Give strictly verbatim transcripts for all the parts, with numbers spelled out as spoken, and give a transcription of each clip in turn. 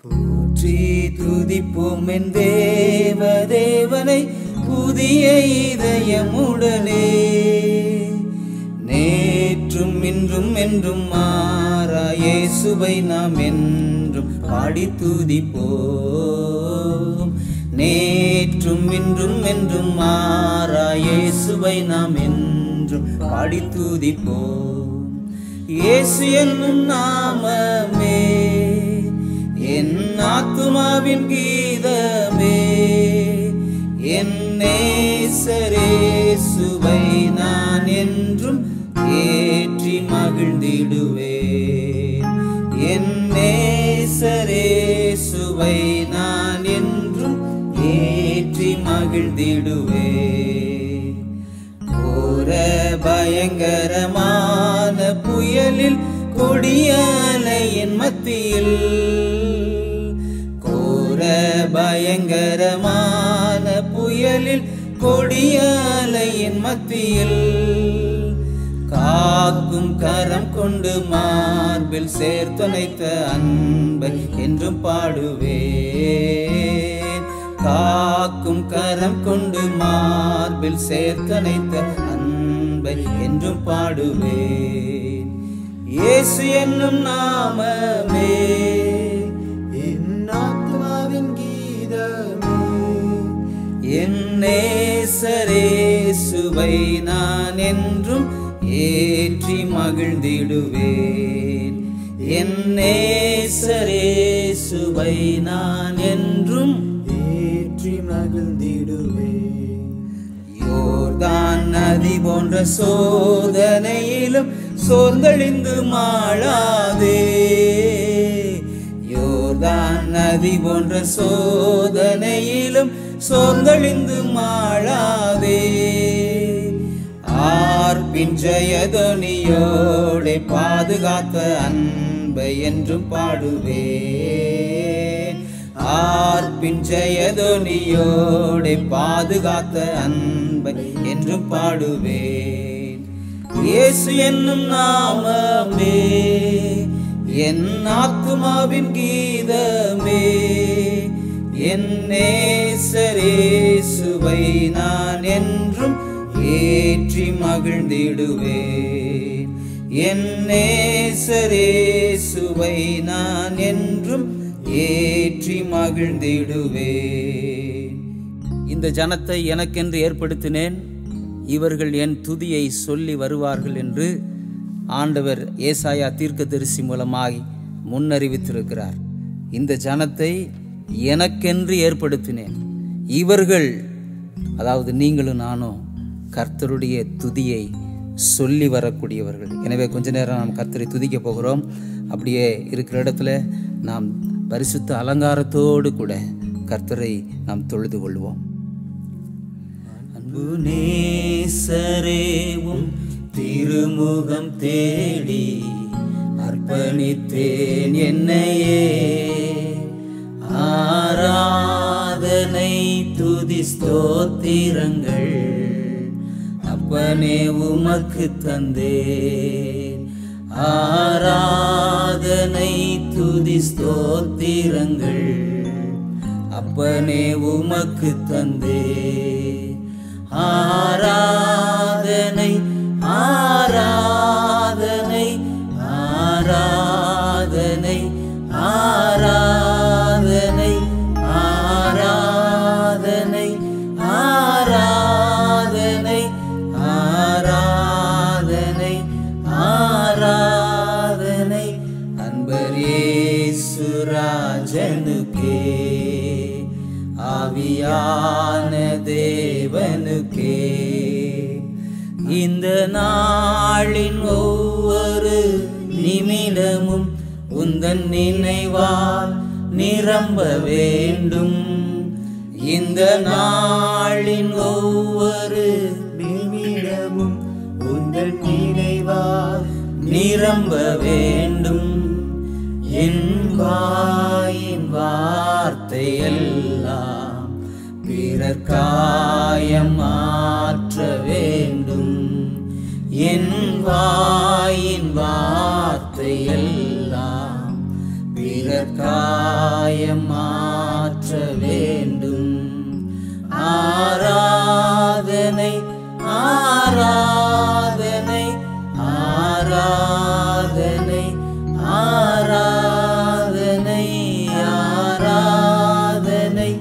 போற்றி துதிப்போம் என் தேவ தேவனை புதிய இதயமுடனே, நேற்றும் இன்றும் என்றும் மாறா இயேசுவை நாம் என்றும் பாடி துதிப்போம். நேற்றும் இன்றும் என்றும் மாறா இயேசுவை நாம் என்றும் பாடி துதிப்போம். இயேசு என்னும் நாமமே என் ஆத்துமாவின் கீதமே, என் நேசரேசுவை நான் என்றும் ஏற்றி மகிழ்ந்திடுவேன். என் நேசரேசுவை நான் என்றும் ஏற்றி மகிழ்ந்திடுவேன். கோர பயங்கரமான புயலில் கொடிய அலையின் மத்தியில், கோர பயங்கரமான புயலில் கொடிய அலையின் மத்தியில், காக்கும் கரம் கொண்டு மார்பில் சேர்த்துணைத்த அன்பை என்றும் பாடுவேன். காக்கும் கரம் கொண்டு மார்பில் சேர்த்துணைத்த அன்பை என்றும் பாடுவேன். இயேசு என்னும் நாமமே என் ஆத்துமாவின் கீதமே, என் நேசரேசுவை நான் என்றும் ஏற்றி மகிழ்ந்திடுவேன். என் நேசரேசுவை நான் என்றும் ஏற்றி மகிழ்ந்திடுவேன். யோர்தான் நதி போன்ற சோதனையிலும் சோர்ந்தழிந்து மாளாதே, யோர்தான் நதி போன்ற சோதனையிலும் சோர்ந்தழிந்து மாளாதே, ஆர்ப்பின் ஜெயதொனியோடே பாதுகாத்த அன்பை என்றும் பாடுவேன். ஆர்ப்பின் ஜெயதொனியோடே பாதுகாத்த அன்பை என்றும் பாடுவேன். இயேசு என்னும் நாமமே என் ஆத்துமாவின் கீதமே, என் நேசரேசுவை நான் என்றும் ஏற்றி மகிழ்ந்திடுவேன். என் நேசரேசுவை நான் என்றும் ஏற்றி மகிழ்ந்திடுவேன். இந்த ஜனத்தை எனக்கென்று ஏற்படுத்தினேன், இவர்கள் என் துதியை சொல்லி வருவார்கள் என்று ஆண்டவர் ஏசாயா தீர்க்கதரிசி மூலமாய் முன்னறிவித்திருக்கிறார். இந்த ஜனத்தை எனக்கென்று ஏற்படுத்தினேன், இவர்கள், அதாவது நீங்களும் நானும் கர்த்தருடைய துதியை சொல்லி வரக்கூடியவர்கள். எனவே கொஞ்ச நேரம் நாம் கர்த்தரை துதிக்க போகிறோம். அப்படியே இருக்கிற இடத்துல நாம் பரிசுத்த அலங்காரத்தோடு கூட கர்த்தரை நாம் தொழுது கொள்வோம். அன்பு நேசரேவும் திருமுகம் தேடி அர்ப்பணித்தேன் என்னையே, ஆராதனை துதி ஸ்தோத்திரங்கள் அப்பனே உமக்கு தந்தேன். ஆராதனை துதி ஸ்தோத்திரங்கள் அப்பனே உமக்கு தந்தேன். ஆராதனை ஆராதனை ஆராதனை ஆராதனை ஆராதனை ஆராதனை ஆராதனை ஆராதனை அன்பர் இயேசு ராஜனுக்கே, ஆவியான தேவனுக்கே. இந்த நாளின் ஒவ்வொரு நிமிடமும் உந்தன் நினைவால் நிரம்ப வேண்டும். இந்த நாளின் ஒவ்வொரு நிமிடமும் உந்தன் நினைவால் நிரம்ப வேண்டும். என் வாயின் வார்த்தை எல்லாம் பிறர் காயம் மாற்ற வேண்டும். என் வாயின் வார்த்தை எல்லாம் பிறர் காயம் மாற்ற வேண்டும். ஆராதனை ஆராதனை ஆராதனை ஆராதனை ஆராதனை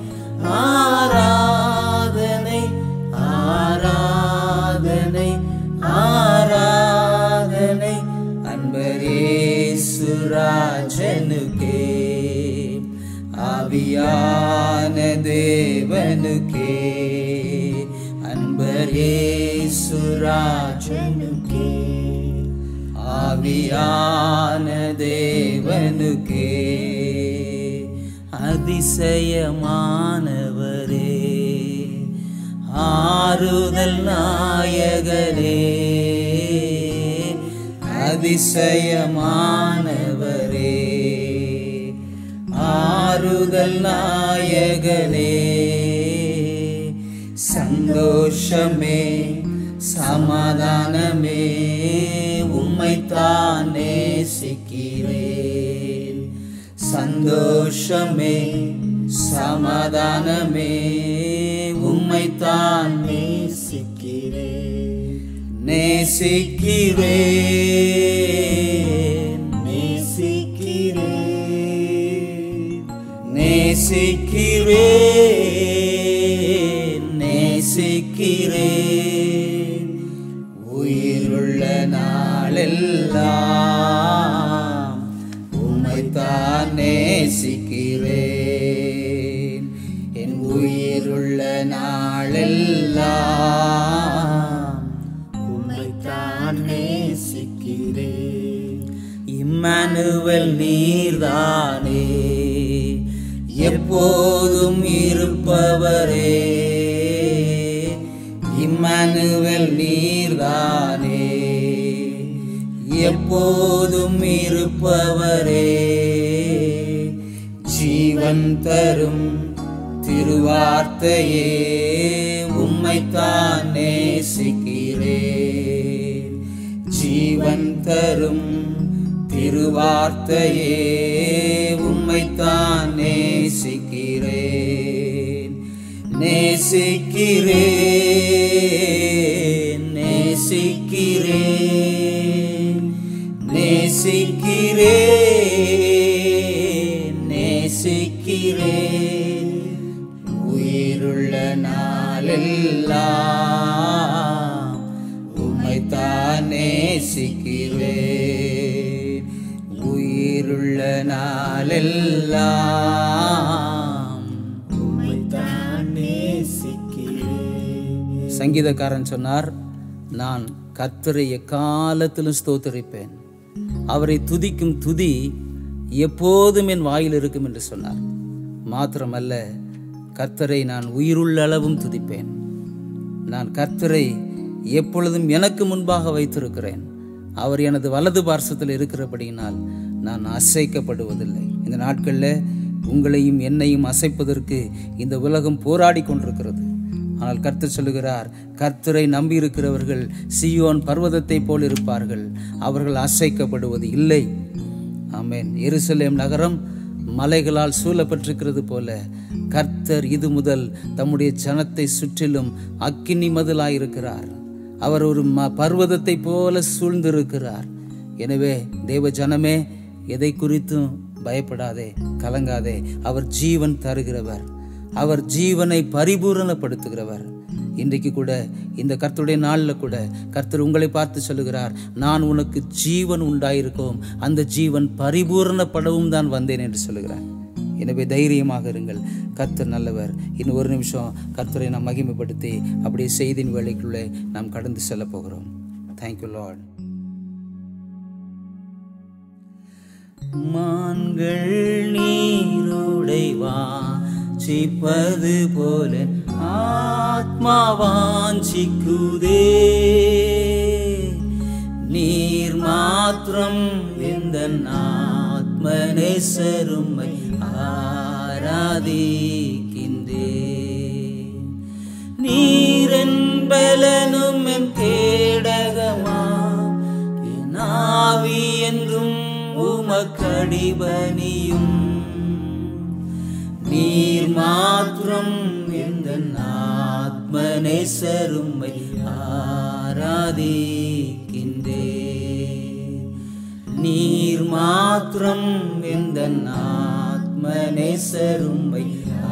ஆராதனை ஆராதனை ஆராதனை அன்பர் இயேசுராஜனுக்கே, ஆவியான தேவனுக்கே, அன்பர் இயேசுராஜனுக்கே, ஆவியான தேவனுக்கே. அதிசயமானவரே, ஆறுதல் நாயகரே, அதிசயமானவரே, ஆறுதல் நாயகனே, சந்தோஷமே சமாதானமே உம்மைத்தான் நேசிக்கிறேன். சந்தோஷமே சமாதானமே உம்மைத்தான் நேசிக்கிறேன். நேசிக்கிறேன் நேசிக்கிறேன் நேசிக்கிறேன் நேசிக்கிறேன். உயிருள்ள நாளெல்லாம் உம்மைத்தான் நேசிக்கிறேன். என் உயிருள்ள நாளெல்லாம் உம்மைத்தான் நேசிக்கிறேன். இம்மானுவேல் நீர்தானே, எப்போதும் இருப்பவரே. இம்மானுவேல் நீர்தானே, எப்போதும் இருப்பவரே. ஜீவன் தரும் திருவார்த்தையே உம்மைத்தான் நேசிக்கிறேன். ஜீவன் தரும் திருவார்த்தையே உம்மைத்தான் நேசிக்கிறேன். நேசிக்கிறேன் நேசிக்கிறேன் நேசிக்கிறேன் நேசிக்கிறேன். உயிருள்ள நாளெல்லாம் உம்மைத்தான் நேசிக்கிறேன். உயிருள்ள நாளெல்லாம் உம்மைத்தான் நேசிக்கிறேன். சங்கீதக்காரன் சொன்னார், நான் கர்த்தரை எக்காலத்திலும் ஸ்தோத்திரிப்பேன், அவரை துதிக்கும் துதி எப்போதும் என் வாயில் இருக்கும் என்று சொன்னார். மாத்திரமல்ல, கர்த்தரை நான் உயிருள்ள அளவும் துதிப்பேன். நான் கர்த்தரை எப்பொழுதும் எனக்கு முன்பாக வைத்திருக்கிறேன். அவர் எனது வலது பார்சத்தில் இருக்கிறபடியினால் நான் அசைக்கப்படுவதில்லை. இந்த நாட்களில் உங்களையும் என்னையும் அசைப்பதற்கு இந்த உலகம் போராடி கொண்டிருக்கிறது. ஆனால் கர்த்தர் சொல்லுகிறார், கர்த்தரை நம்பி இருக்கிறவர்கள் சீயோன் பர்வதத்தை போல் இருப்பார்கள், அவர்கள் அசைக்கப்படுவது இல்லை. ஆமென். எருசலேம் நகரம் மலைகளால் சூழப்பட்டிருக்கிறது போல கர்த்தர் இது முதல் தம்முடைய ஜனத்தை சுற்றிலும் அக்கினி மதிலாயிருக்கிறார். அவர் ஒரு ம பர்வதத்தை போல சூழ்ந்திருக்கிறார். எனவே தேவ ஜனமே, எதை குறித்தும் பயப்படாதே, கலங்காதே. அவர் ஜீவன் தருகிறவர், அவர் ஜீவனை பரிபூரணப்படுத்துகிறவர். இன்றைக்கு கூட இந்த கர்த்தருடைய நாளில் கூட கர்த்தர் உங்களை பார்த்து சொல்லுகிறார், நான் உனக்கு ஜீவன் உண்டாயிருக்கவும் அந்த ஜீவன் பரிபூரணப்படவும் தான் வந்தேன் என்று சொல்லுகிறார். எனவே தைரியமாக இருங்கள், கர்த்தர் நல்லவர். இன்னும் ஒரு நிமிஷம் கர்த்தரை நாம் மகிமைப்படுத்தி அப்படியே செய்தியின் வேலைக்குள்ளே நாம் கடந்து செல்ல போகிறோம். Thank you lord. மான்கள் நீரோடை வாஞ்சிப்பது போல ஆத்மா வாஞ்சிக்குதே, நீர் மாத்திரம் இந்த ஆத்மநேசருமை ஆராதிக்கின்றே. நீரென் பலனும் என் கேடகமா, என் ஆவி என்றும் உமக்கடிபணியும். நீர் மாத்திரம் எந்தன் ஆத்ம நேசரும்மை ஆராதிக்கின்றேன். நீர் மாத்திரம் எந்தன் ஆத்ம நேசரும்மை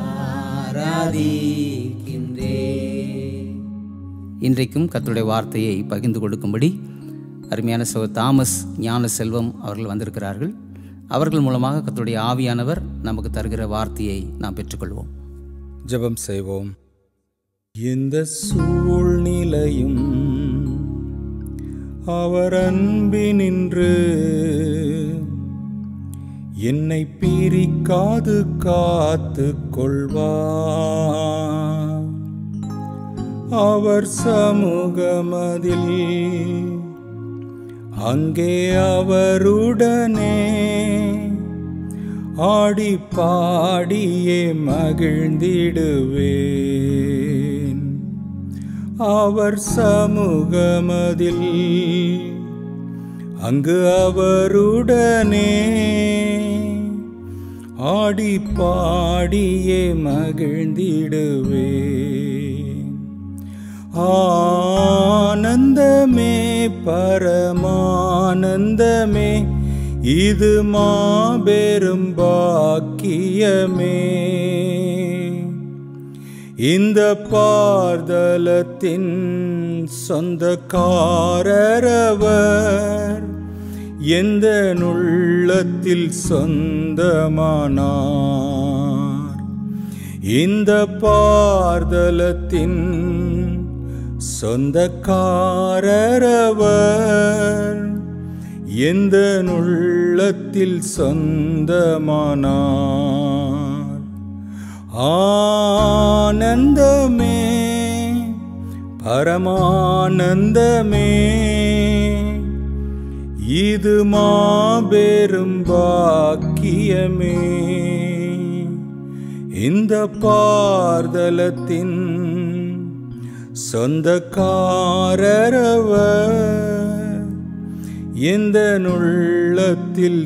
ஆராதிக்கின்றேன். இன்றைக்கும் கர்த்தருடைய வார்த்தையை பகிர்ந்து கொடுக்கும்படி அருமையான சகோதரர் தாமஸ் ஞான செல்வம் அவர்கள் வந்திருக்கிறார்கள். அவர்கள் மூலமாக கர்த்தருடைய ஆவியானவர் நமக்கு தருகிற வார்த்தையை நாம் பெற்றுக்கொள்வோம். ஜெபம் செய்வோம். இந்த சூழ்நிலையும் அவர் அன்பினின்று என்னை பிரிக்காது காத்து கொள்வார். அவர் சமூகமதில் அங்கே அவருடனே ஆடி பாடியே மகிழ்ந்திடுவேன். அவர் சமூகமதில் அங்கு அவருடனே ஆடி பாடியே மகிழ்ந்திடுவேன். ஆனந்தமே பரமானந்தமே இது மாபெரும் பாக்கியமே. இந்த பார்தலத்தின் சொந்தக்காரரவர் எந்த உள்ளத்தில் சொந்தமானார். இந்த பார்தலத்தின் சொந்தக்காரரவர் எந்த உள்ளத்தில் சொந்தமானார். ஆனந்தமே பரமானந்தமே இது மாபெரும் பாக்கியமே. இந்த பார்தலத்தின் சொந்தக்காரரவர் எந்த உள்ளத்தில்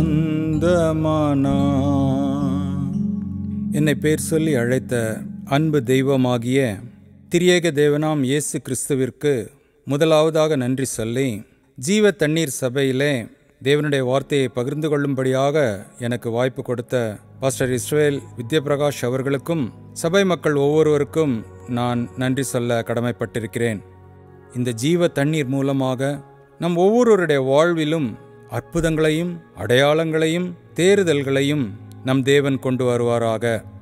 சொந்தமானார். என்னை பேர் சொல்லி அழைத்த அன்பு தெய்வமாகிய திரியேக தேவனாம் இயேசு கிறிஸ்துவிற்கு முதலாவதாக நன்றி சொல்லி, ஜீவ தண்ணீர் சபையிலே தேவனுடைய வார்த்தையை பகிர்ந்து கொள்ளும்படியாக எனக்கு வாய்ப்பு கொடுத்த பாஸ்டர் இஸ்ரவேல் வித்யபிரகாஷ் அவர்களுக்கும் சபை மக்கள் ஒவ்வொருவருக்கும் நான் நன்றி சொல்ல கடமைப்பட்டிருக்கிறேன். இந்த ஜீவ தண்ணீர் மூலமாக நம் ஒவ்வொருவருடைய வாழ்விலும் அற்புதங்களையும் அடையாளங்களையும் தேறுதல்களையும் நம் தேவன் கொண்டு வருவாராக.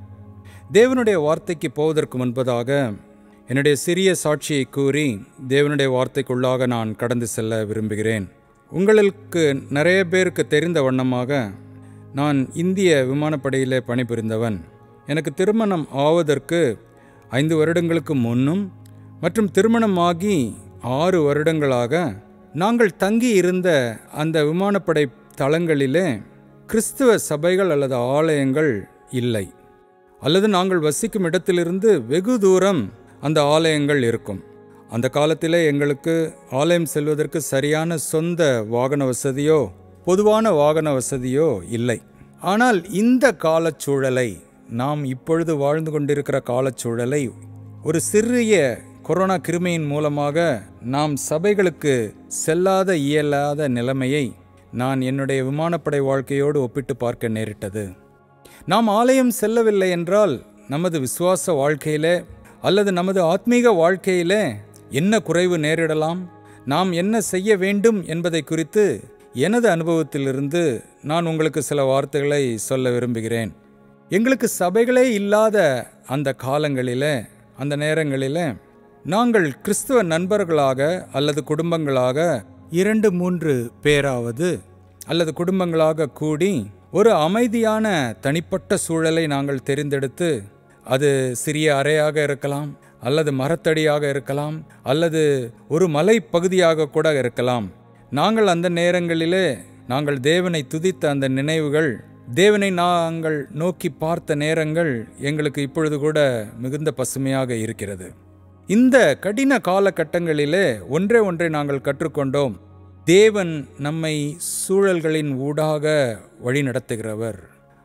தேவனுடைய வார்த்தைக்கு போவதற்கு முன்பதாக என்னுடைய சிறிய சாட்சியை கூறி தேவனுடைய வார்த்தைக்குள்ளாக நான் கடந்து செல்ல விரும்புகிறேன். உங்களுக்கு நிறைய பேருக்கு தெரிந்த வண்ணமாக நான் இந்திய விமானப்படையிலே பணிபுரிந்தவன். எனக்கு திருமணம் ஆவதற்கு ஐந்து வருடங்களுக்கு முன்னும் மற்றும் திருமணமாகி ஆறு வருடங்களாக நாங்கள் தங்கி இருந்த அந்த விமானப்படை தளங்களிலே கிறிஸ்துவ சபைகள் அல்லது ஆலயங்கள் இல்லை, அல்லது நாங்கள் வசிக்கும் இடத்திலிருந்து வெகு தூரம் அந்த ஆலயங்கள் இருக்கும். அந்த காலத்திலே எங்களுக்கு ஆலயம் செல்வதற்கு சரியான சொந்த வாகன வசதியோ பொதுவான வாகன வசதியோ இல்லை. ஆனால் இந்த காலச்சூழலை, நாம் இப்பொழுது வாழ்ந்து கொண்டிருக்கிற காலச்சூழலை, ஒரு சிறிய கொரோனா கிருமியின் மூலமாக நாம் சபைகளுக்கு செல்லாத இயலாத நிலைமையை நான் என்னுடைய விமானப்படை வாழ்க்கையோடு ஒப்பிட்டு பார்க்க நேரிட்டது. நாம் ஆலயம் செல்லவில்லை என்றால் நமது விசுவாச வாழ்க்கையிலே அல்லது நமது ஆத்மீக வாழ்க்கையிலே என்ன குறைவு நேரிடலாம், நாம் என்ன செய்ய வேண்டும் என்பதை குறித்து எனது அனுபவத்திலிருந்து நான் உங்களுக்கு சில வார்த்தைகளை சொல்ல விரும்புகிறேன். எங்களுக்கு சபைகளே இல்லாத அந்த காலங்களிலே, அந்த நேரங்களிலே நாங்கள் கிறிஸ்துவ நண்பர்களாக அல்லது குடும்பங்களாக இரண்டு மூன்று பேராவது அல்லது குடும்பங்களாக கூடி ஒரு அமைதியான தனிப்பட்ட சூழலை நாங்கள் தெரிந்தெடுத்து, அது சிறிய அறையாக இருக்கலாம், அல்லது மரத்தடியாக இருக்கலாம், அல்லது ஒரு மலை பகுதியாக கூட இருக்கலாம். நாங்கள் அந்த நேரங்களிலே நாங்கள் தேவனை துதித்த அந்த நினைவுகள், தேவனை நாங்கள் நோக்கி பார்த்த நேரங்கள் எங்களுக்கு இப்பொழுது கூட மிகுந்த பசுமையாக இருக்கிறது. இந்த கடின காலகட்டங்களிலே ஒன்றே ஒன்றை நாங்கள் கற்றுக்கொண்டோம். தேவன் நம்மை சூழல்களின் ஊடாக வழி நடத்துகிறவர்.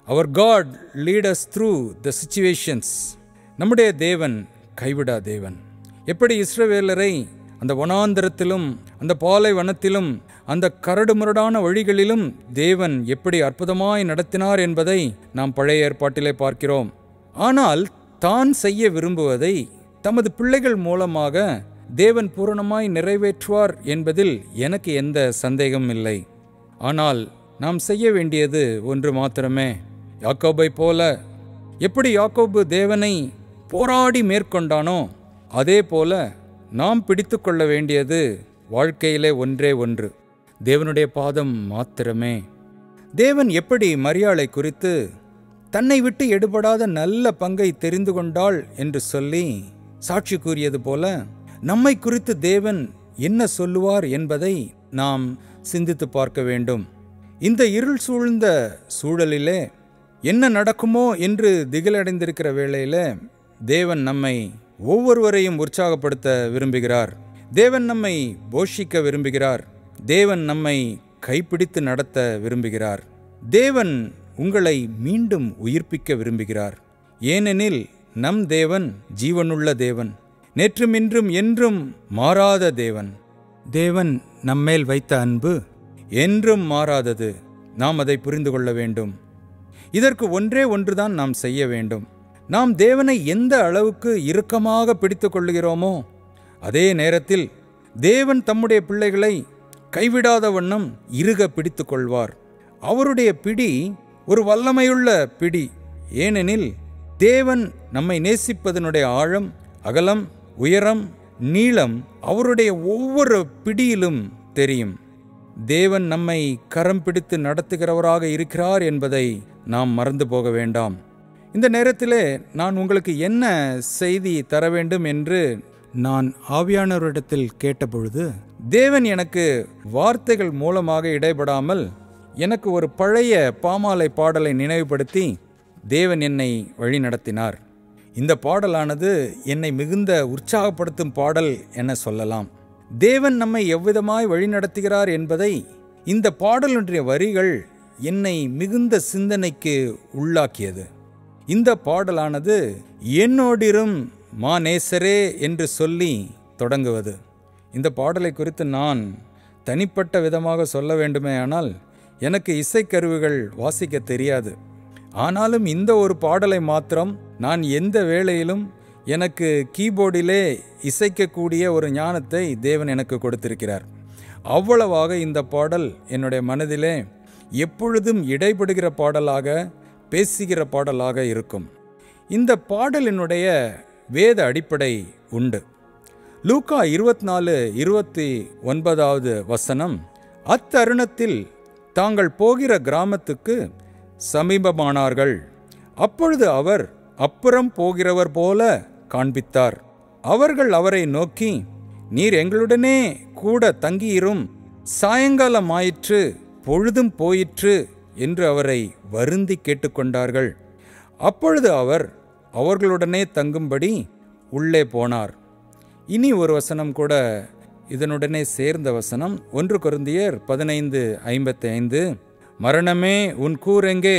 Our God lead us through the situations. நம்முடைய தேவன் கைவிடா தேவன். எப்படி இஸ்ரவேலரை அந்த வனாந்தரத்திலும் அந்த பாலைவனத்திலும் அந்த கரடுமுரடான வழிகளிலும் தேவன் எப்படி அற்புதமாய் நடத்தினார் என்பதை நாம் பழைய ஏற்பாட்டிலே பார்க்கிறோம். ஆனால் தான் செய்ய விரும்புவதை தமது பிள்ளைகள் மூலமாக தேவன் பூரணமாய் நிறைவேற்றுவார் என்பதில் எனக்கு எந்த சந்தேகமும் இல்லை. ஆனால் நாம் செய்ய வேண்டியது ஒன்று மாத்திரமே. யாக்கோபை போல எப்படி யாக்கோபு தேவனை போராடி மேற்கொண்டானோ அதே போல நாம் பிடித்து கொள்ள வேண்டியது வாழ்க்கையிலே ஒன்றே ஒன்று, தேவனுடைய பாதம் மாத்திரமே. தேவன் எப்படி மரியாளை குறித்து தன்னை விட்டு எடுபடாத நல்ல பங்கை தெரிந்து கொண்டாள் என்று சொல்லி சாட்சி கூறியது போல நம்மை குறித்து தேவன் என்ன சொல்லுவார் என்பதை நாம் சிந்தித்து பார்க்க வேண்டும். இந்த இருள் சூழ்ந்த சூழலிலே என்ன நடக்குமோ என்று திகிலடைந்திருக்கிற வேளையில தேவன் நம்மை ஒவ்வொருவரையும் உற்சாகப்படுத்த விரும்புகிறார். தேவன் நம்மை போஷிக்க விரும்புகிறார். தேவன் நம்மை கைப்பிடித்து நடத்த விரும்புகிறார். தேவன் உங்களை மீண்டும் உயிர்ப்பிக்க விரும்புகிறார். ஏனெனில் நம் தேவன் ஜீவனுள்ள தேவன், நேற்றும் இன்றும் என்றும் மாறாத தேவன். தேவன் நம்மேல் வைத்த அன்பு என்றும் மாறாதது. நாம் அதை புரிந்து கொள்ள வேண்டும். இதற்கு ஒன்றே ஒன்றுதான் நாம் செய்ய வேண்டும். நாம் தேவனை எந்த அளவுக்கு இறுக்கமாக பிடித்து கொள்ளுகிறோமோ அதே நேரத்தில் தேவன் தம்முடைய பிள்ளைகளை கைவிடாத வண்ணம் இறுக பிடித்து கொள்வார். அவருடைய பிடி ஒரு வல்லமையுள்ள பிடி. ஏனெனில் தேவன் நம்மை நேசிப்பதனுடைய ஆழம், அகலம், உயரம், நீளம் அவருடைய ஒவ்வொரு பிடியிலும் தெரியும். தேவன் நம்மை கரம் பிடித்து நடத்துகிறவராக இருக்கிறார் என்பதை நாம் மறந்து போக வேண்டாம். இந்த நேரத்திலே நான் உங்களுக்கு என்ன செய்தி தர வேண்டும் என்று நான் ஆவியானவரிடத்தில் கேட்டபொழுது தேவன் எனக்கு வார்த்தைகள் மூலமாக இடைபடாமல் எனக்கு ஒரு பழைய பாமாலை பாடலை நினைவுபடுத்தி தேவன் என்னை வழி நடத்தினார். இந்த பாடலானது என்னை மிகுந்த உற்சாகப்படுத்தும் பாடல் என சொல்லலாம். தேவன் நம்மை எவ்விதமாய் வழிநடத்துகிறார் என்பதை இந்த பாடலுடைய வரிகள் என்னை மிகுந்த சிந்தனைக்கு உள்ளாக்கியது. இந்த பாடலானது என்னோடிரும் மாநேசரே என்று சொல்லி தொடங்குவது. இந்த பாடலை குறித்து நான் தனிப்பட்ட விதமாக சொல்ல வேண்டுமே ஆனால் எனக்கு இசைக்கருவிகள் வாசிக்க தெரியாது. ஆனாலும் இந்த ஒரு பாடலை மாத்திரம் நான் எந்த வேளையிலும் எனக்கு கீபோர்டிலே இசைக்கக்கூடிய ஒரு ஞானத்தை தேவன் எனக்கு கொடுத்திருக்கிறார். அவ்வளவாக இந்த பாடல் என்னுடைய மனதிலே எப்பொழுதும் இடைபடுகிற பாடலாக, பேசுகிற பாடலாக இருக்கும். இந்த பாடலினுடைய வேத அடிப்படை உண்டு. லூக்கா இருபத்தி நாலு இருபத்தி ஒன்பதாவது வசனம், அத்தருணத்தில் தாங்கள் போகிற கிராமத்துக்கு சமீபமானார்கள். அப்பொழுது அவர் அப்புறம் போகிறவர் போல காண்பித்தார். அவர்கள் அவரை நோக்கி, நீர் எங்களுடனே கூட தங்கியிரும், சாயங்காலம் ஆயிற்று, பொழுதும் போயிற்று என்று அவரை வருந்தி கேட்டுக்கொண்டார்கள். அப்பொழுது அவர் அவர்களுடனே தங்கும்படி உள்ளே போனார். இனி ஒரு வசனம் கூட இதனுடனே சேர்ந்த வசனம், ஒன்று கொரிந்தியர் பதினைந்து ஐம்பத்தி ஐந்து, மரணமே உன் கூர் எங்கே,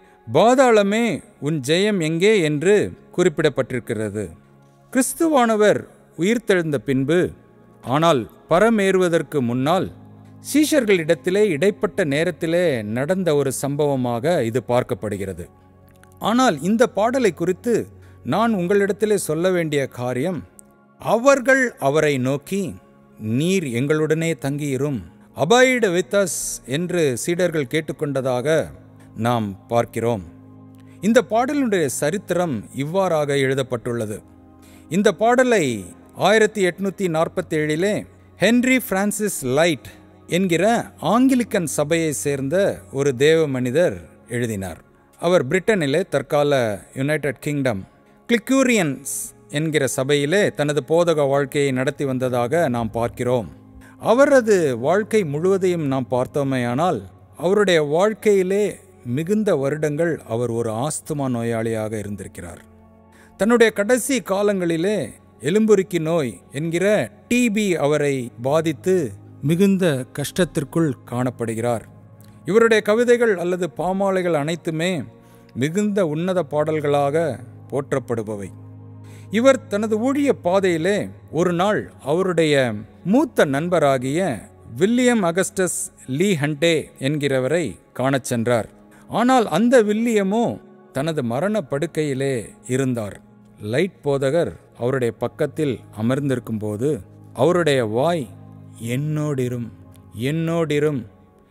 பாதாளமே உன் ஜெயம் எங்கே என்று குறிப்பிடப்பட்டிருக்கிறது. கிறிஸ்துவானவர் உயிர்த்தெழுந்த பின்பு, ஆனால் பரமேறுவதற்கு முன்னால் சீஷர்களிடத்திலே இடைப்பட்ட நேரத்திலே நடந்த ஒரு சம்பவமாக இது பார்க்கப்படுகிறது. ஆனால் இந்த பாடலை குறித்து நான் உங்களிடத்திலே சொல்ல வேண்டிய காரியம், அவர்கள் அவரை நோக்கி, நீர் எங்களுடனே தங்கியிரும், அபாயிட வித் அஸ் என்று சீடர்கள் கேட்டுக்கொண்டதாக நாம் பார்க்கிறோம். இந்த பாடலுடைய சரித்திரம் இவ்வாறாக எழுதப்பட்டுள்ளது. இந்த பாடலை ஆயிரத்தி எட்நூத்தி நாற்பத்தி ஏழிலே ஹென்ரி பிரான்சிஸ் லைட் என்கிற ஆங்கிலிக்கன் சபையை சேர்ந்த ஒரு தேவ மனிதர் எழுதினார். அவர் பிரிட்டனிலே, தற்கால யுனைடெட் கிங்டம், கிளிக்கூரியன்ஸ் என்கிற சபையிலே தனது போதக வாழ்க்கையை நடத்தி வந்ததாக நாம் பார்க்கிறோம். அவரது வாழ்க்கை முழுவதையும் நாம் பார்த்தோமேயானால் அவருடைய வாழ்க்கையிலே மிகுந்த வருடங்கள் அவர் ஒரு ஆஸ்துமா நோயாளியாக இருந்திருக்கிறார். தன்னுடைய கடைசி காலங்களிலே எலும்புருக்கி நோய் என்கிற டிபி அவரை பாதித்து மிகுந்த கஷ்டத்திற்குள் காணப்படுகிறார். இவருடைய கவிதைகள் அல்லது பாமாலைகள் அனைத்துமே மிகுந்த உன்னத பாடல்களாக போற்றப்படுபவை. இவர் தனது ஊழிய பாதையிலே ஒரு நாள் அவருடைய மூத்த நண்பராகிய வில்லியம் அகஸ்டஸ் லீ ஹண்டே என்கிறவரை காணச் சென்றார். ஆனால் அந்த வில்லியமோ தனது மரண படுக்கையிலே இருந்தார். லைட் போதகர் அவருடைய பக்கத்தில் அமர்ந்திருக்கும் போது அவருடைய வாய் என்னோடிரும் என்னோடிரும்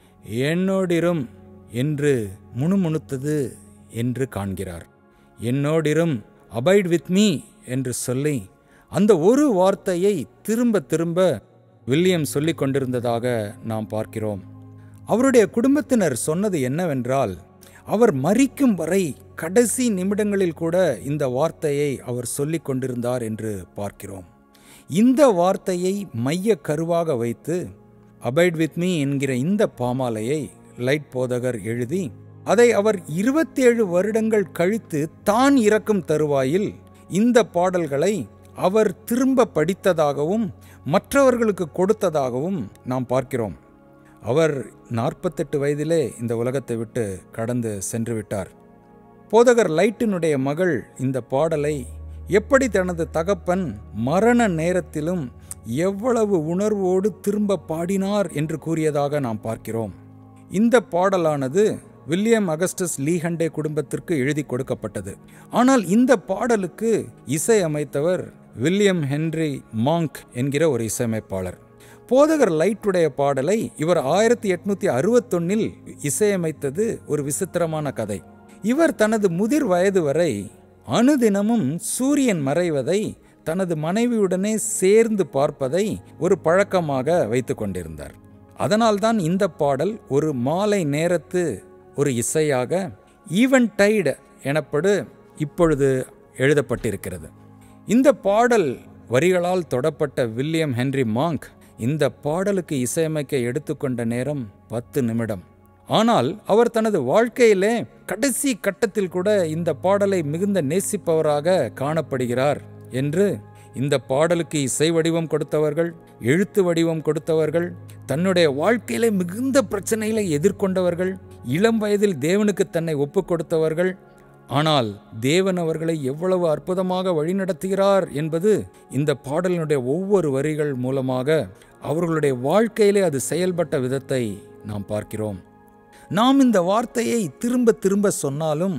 என்னோடிரும் என்று முணுமுணுத்தது என்று காண்கிறார். என்னோடிரும், அபைட் வித் மீ என்று சொல்லி அந்த ஒரு வார்த்தையை திரும்ப திரும்ப வில்லியம் சொல்லிக் கொண்டிருந்ததாக நாம் பார்க்கிறோம். அவருடைய குடும்பத்தினர் சொன்னது என்னவென்றால், அவர் மரிக்கும் வரை கடைசி நிமிடங்களில் கூட இந்த வார்த்தையை அவர் சொல்லிக் கொண்டிருந்தார் என்று பார்க்கிறோம். இந்த வார்த்தையை மைய கருவாக வைத்து அபைட் வித் மீ என்கிற இந்த பாமாலையை லைட் போதகர் எழுதி அதை அவர் இருபத்தி ஏழு வருடங்கள் கழித்து தான் இறக்கும் தருவாயில் இந்த பாடல்களை அவர் திரும்ப படித்ததாகவும் மற்றவர்களுக்கு கொடுத்ததாகவும் நாம் பார்க்கிறோம். அவர் நாற்பத்தெட்டு வயதிலே இந்த உலகத்தை விட்டு கடந்து சென்று விட்டார். போதகர் லைட்டினுடைய மகள் இந்த பாடலை எப்படி தனது தகப்பன் மரண நேரத்திலும் எவ்வளவு உணர்வோடு திரும்ப பாடினார் என்று கூறியதாக நாம் பார்க்கிறோம். இந்த பாடலானது வில்லியம் அகஸ்டஸ் லீ ஹண்டே குடும்பத்திற்கு எழுதி கொடுக்கப்பட்டது. ஆனால் இந்த பாடலுக்கு இசையமைத்தவர் வில்லியம் ஹென்றி மாங்க் என்கிற ஒரு இசையமைப்பாளர். போதகர் லைட்டுடைய பாடலை இவர் ஆயிரத்தி எட்நூத்தி அறுபத்தொன்னில் இசையமைத்தது ஒரு விசித்திரமான கதை. இவர் தனது முதிர் வயது வரை அனுதினமும் சூரியன் மறைவதை தனது மனைவியுடனே சேர்ந்து பார்ப்பதை ஒரு பழக்கமாக வைத்து கொண்டிருந்தார். அதனால்தான் இந்த பாடல் ஒரு மாலை நேரத்து ஒரு இசையாக ஈவன்டைடு எனப்படு இப்பொழுது எழுதப்பட்டிருக்கிறது. இந்த பாடல் வரிகளால் தொடப்பட்ட வில்லியம் ஹென்றி மாங்க் இந்த பாடலுக்கு இசையமைக்க எடுத்துக்கொண்ட நேரம் பத்து நிமிடம். ஆனால் அவர் தனது வாழ்க்கையிலே கடைசி கட்டத்தில் கூட இந்த பாடலை மிகுந்த நேசிப்பவராக காணப்படுகிறார் என்று இந்த பாடலுக்கு இசை வடிவம் கொடுத்தவர்கள், எழுத்து வடிவம் கொடுத்தவர்கள், தன்னுடைய வாழ்க்கையிலே மிகுந்த பிரச்சனைகளை எதிர்கொண்டவர்கள், இளம் வயதில் தேவனுக்கு தன்னை ஒப்பு கொடுத்தவர்கள், ஆனால் தேவன் அவர்களை எவ்வளவு அற்புதமாக வழிநடத்துகிறார் என்பது இந்த பாடலினுடைய ஒவ்வொரு வரிகள் மூலமாக அவர்களுடைய வாழ்க்கையிலே அது செயல்பட்ட விதத்தை நாம் பார்க்கிறோம். நாம் இந்த வார்த்தையை திரும்ப திரும்ப சொன்னாலும்,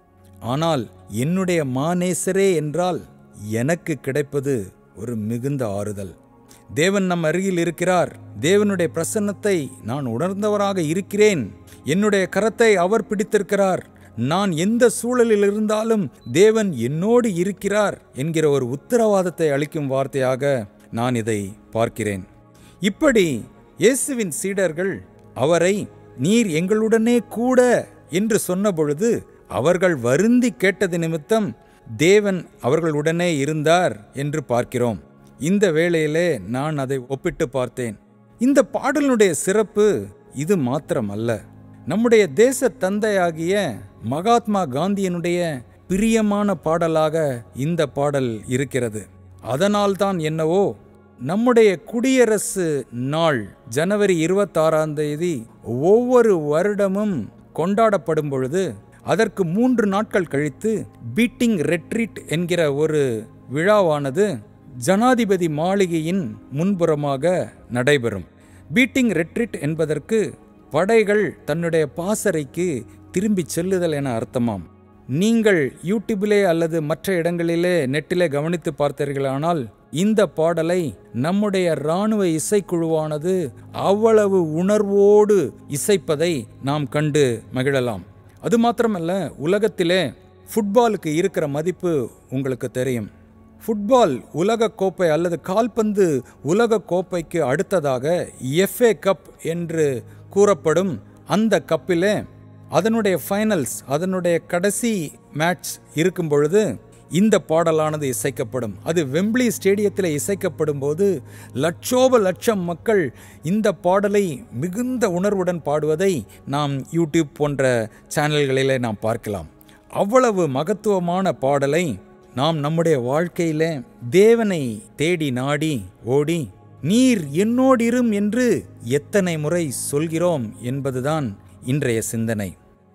ஆனால் என்னுடைய மாநேசரே என்றால் எனக்கு கிடைப்பது ஒரு மிகுந்த ஆறுதல். தேவன் நம் அருகில் இருக்கிறார், தேவனுடைய பிரசன்னத்தை நான் உணர்ந்தவராக இருக்கிறேன், என்னுடைய கரத்தை அவர் பிடித்திருக்கிறார், நான் எந்த சூழலில் இருந்தாலும் தேவன் என்னோடு இருக்கிறார் என்கிற ஒரு உத்தரவாதத்தை அளிக்கும் வார்த்தையாக நான் இதை பார்க்கிறேன். இப்படி இயேசுவின் சீடர்கள் அவரை நீர் எங்களுடனே கூட என்று சொன்ன பொழுது அவர்கள் வருந்தி கேட்டது நிமித்தம் தேவன் அவர்களுடனே இருந்தார் என்று பார்க்கிறோம். இந்த வேளையிலே நான் அதை ஒப்பிட்டு பார்த்தேன். இந்த பாடலுடைய சிறப்பு இது மாத்திரமல்ல, நம்முடைய தேச தந்தையாகிய மகாத்மா காந்தியினுடைய பிரியமான பாடலாக இந்த பாடல் இருக்கிறது. அதனால்தான் என்னவோ நம்முடைய குடியரசு நாள் ஜனவரி இருபத்தாறாம் தேதி ஒவ்வொரு வருடமும் கொண்டாடப்படும் பொழுது அதற்கு மூன்று நாட்கள் கழித்து பீட்டிங் ரெட்ரீட் என்கிற ஒரு விழாவானது ஜனாதிபதி மாளிகையின் முன்புறமாக நடைபெறும். பீட்டிங் ரெட்ரீட் என்பதற்கு படைகள் தன்னுடைய பாசறைக்கு திரும்பி செல்லுதல் என அர்த்தமாம். நீங்கள் யூடியூபிலே அல்லது மற்ற இடங்களிலே நெட்டிலே கவனித்து பார்த்தீர்களானால் இந்த பாடலை நம்முடைய இராணுவ இசைக்குழுவானது அவ்வளவு உணர்வோடு இசைப்பதை நாம் கண்டு மகிழலாம். அது மாத்திரமல்ல, உலகத்திலே ஃபுட்பாலுக்கு இருக்கிற மதிப்பு உங்களுக்கு தெரியும். ஃபுட்பால் உலக கோப்பை அல்லது கால்பந்து உலக கோப்பைக்கு அடுத்ததாக எஃப்ஏ கப் என்று கூறப்படும் அந்த கப்பிலே அதனுடைய ஃபைனல்ஸ், அதனுடைய கடைசி மேட்ச் இருக்கும் பொழுது இந்த பாடலானது இசைக்கப்படும். அது வெம்பிளி ஸ்டேடியத்தில் இசைக்கப்படும் போது லட்சோப லட்சம் மக்கள் இந்த பாடலை மிகுந்த உணர்வுடன் பாடுவதை நாம் யூடியூப் போன்ற சேனல்களிலே நாம் பார்க்கலாம். அவ்வளவு மகத்துவமான பாடலை நாம் நம்முடைய வாழ்க்கையில தேவனை தேடி நாடி ஓடி நீர் என்னோடிரும் என்று எத்தனை முறை சொல்கிறோம் என்பதுதான் இன்றைய சிந்தனை.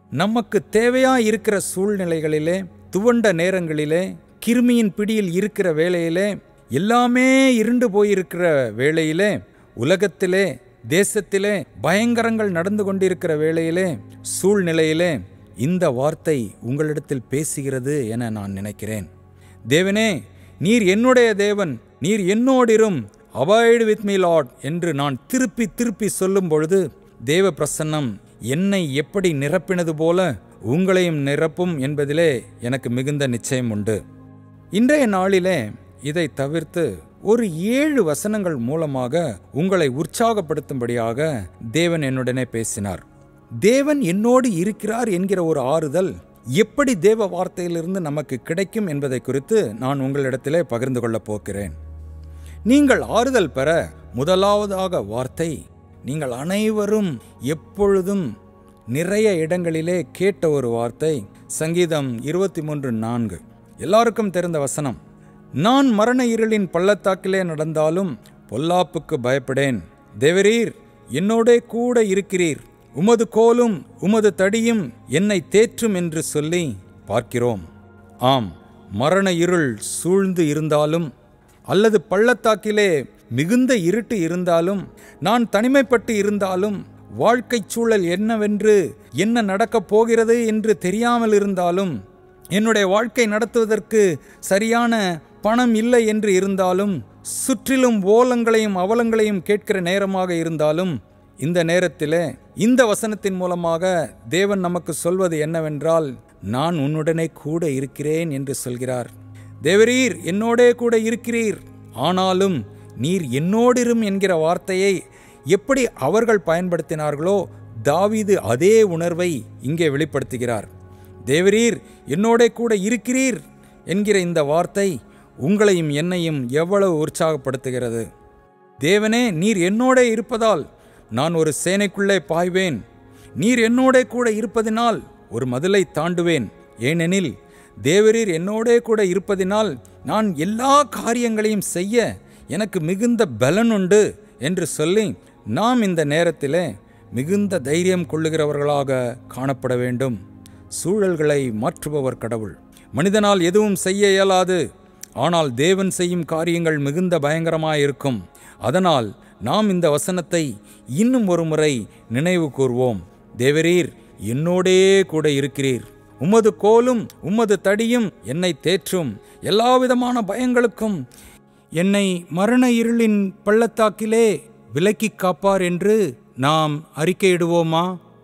நமக்கு தேவையா இருக்கிற சூழ்நிலைகளிலே, துவண்ட நேரங்களிலே, கிருமியின் பிடியில் இருக்கிற வேளையிலே, எல்லாமே இருண்டு போயிருக்கிற வேளையிலே, உலகத்திலே தேசத்திலே பயங்கரங்கள் நடந்து கொண்டிருக்கிற வேளையிலே, சூழ்நிலையிலே இந்த வார்த்தை உங்களிடத்தில் பேசுகிறது என நான் நினைக்கிறேன். தேவனே, நீர் என்னுடைய தேவன், நீர் என்னோடிரும், அபாய்டு வித் மீ லார்ட் என்று நான் திருப்பி திருப்பி சொல்லும் பொழுது தேவ பிரசன்னம் என்னை எப்படி நிரப்பினது போல உங்களையும் நிரப்பும் என்பதிலே எனக்கு மிகுந்த நிச்சயம் உண்டு. இன்றைய நாளிலே இதை தவிர்த்து ஒரு ஏழு வசனங்கள் மூலமாக உங்களை உற்சாகப்படுத்தும்படியாக தேவன் என்னுடனே பேசினார். தேவன் என்னோடு இருக்கிறார் என்கிற ஒரு ஆறுதல் எப்படி தேவ வார்த்தையிலிருந்து நமக்கு கிடைக்கும் என்பதை குறித்து நான் உங்களிடத்திலே பகிர்ந்து கொள்ளப் போகிறேன். நீங்கள் ஆறுதல் பெற முதலாவதாக வார்த்தை, நீங்கள் அனைவரும் எப்பொழுதும் நிறைய இடங்களிலே கேட்ட ஒரு வார்த்தை, சங்கீதம் இருபத்தி மூன்று நான்கு, எல்லாருக்கும் தெரிந்த வசனம். நான் மரண இருளின் பள்ளத்தாக்கிலே நடந்தாலும் பொல்லாப்புக்கு பயப்படேன், தேவரீர் என்னோடே கூட இருக்கிறீர், உமது கோலும் உமது தடியும் என்னை தேற்றும் என்று சொல்லி பார்க்கிறோம். ஆம், மரண இருள் சூழ்ந்து இருந்தாலும் அல்லது பள்ளத்தாக்கிலே மிகுந்த இருட்டு இருந்தாலும், நான் தனிமைப்பட்டு இருந்தாலும், வாழ்க்கை சூழல் என்னவென்று என்ன நடக்கப் போகிறது என்று தெரியாமல் இருந்தாலும், என்னுடைய வாழ்க்கை நடத்துவதற்கு சரியான பணம் இல்லை என்று இருந்தாலும், சுற்றிலும் ஓலங்களையும் அவலங்களையும் கேட்கிற நேரமாக இருந்தாலும், இந்த நேரத்தில் இந்த வசனத்தின் மூலமாக தேவன் நமக்கு சொல்வது என்னவென்றால், நான் உன்னுடனே கூட இருக்கிறேன் என்று சொல்கிறார். தேவரீர் என்னோடே கூட இருக்கிறீர், ஆனாலும் நீர் என்னோடிரும் என்கிற வார்த்தையை எப்படி அவர்கள் பயன்படுத்தினார்களோ தாவீது அதே உணர்வை இங்கே வெளிப்படுத்துகிறார். தேவரீர் என்னோடே கூட இருக்கிறீர் என்கிற இந்த வார்த்தை உங்களையும் என்னையும் எவ்வளவு உற்சாகப்படுத்துகிறது. தேவனே, நீர் என்னோடே இருப்பதால் நான் ஒரு சேனைக்குள்ளே பாய்வேன், நீர் என்னோடே கூட இருப்பதினால் ஒரு மதிலை தாண்டுவேன், ஏனெனில் தேவரீர் என்னோடே கூட இருப்பதினால் நான் எல்லா காரியங்களையும் செய்ய எனக்கு மிகுந்த பலன் உண்டு என்று சொல்லி நாம் இந்த நேரத்தில் மிகுந்த தைரியம் கொள்ளுகிறவர்களாக காணப்பட வேண்டும். சூழல்களை மாற்றுபவர் கடவுள். மனிதனால் எதுவும் செய்ய இயலாது, ஆனால் தேவன் செய்யும் காரியங்கள் மிகுந்த பயங்கரமாயிருக்கும். அதனால் நாம் இந்த வசனத்தை இன்னும் ஒரு முறை நினைவு கூர்வோம். தேவரீர் என்னோடே கூட இருக்கிறீர், உமது கோலும் உமது தடியும் என்னை தேற்றும், எல்லாவிதமான பயங்களுக்கும் என்னை மரண இருளின் பள்ளத்தாக்கிலே விலக்கி காப்பார் என்று நாம் அறிக்கையிடுவோமா?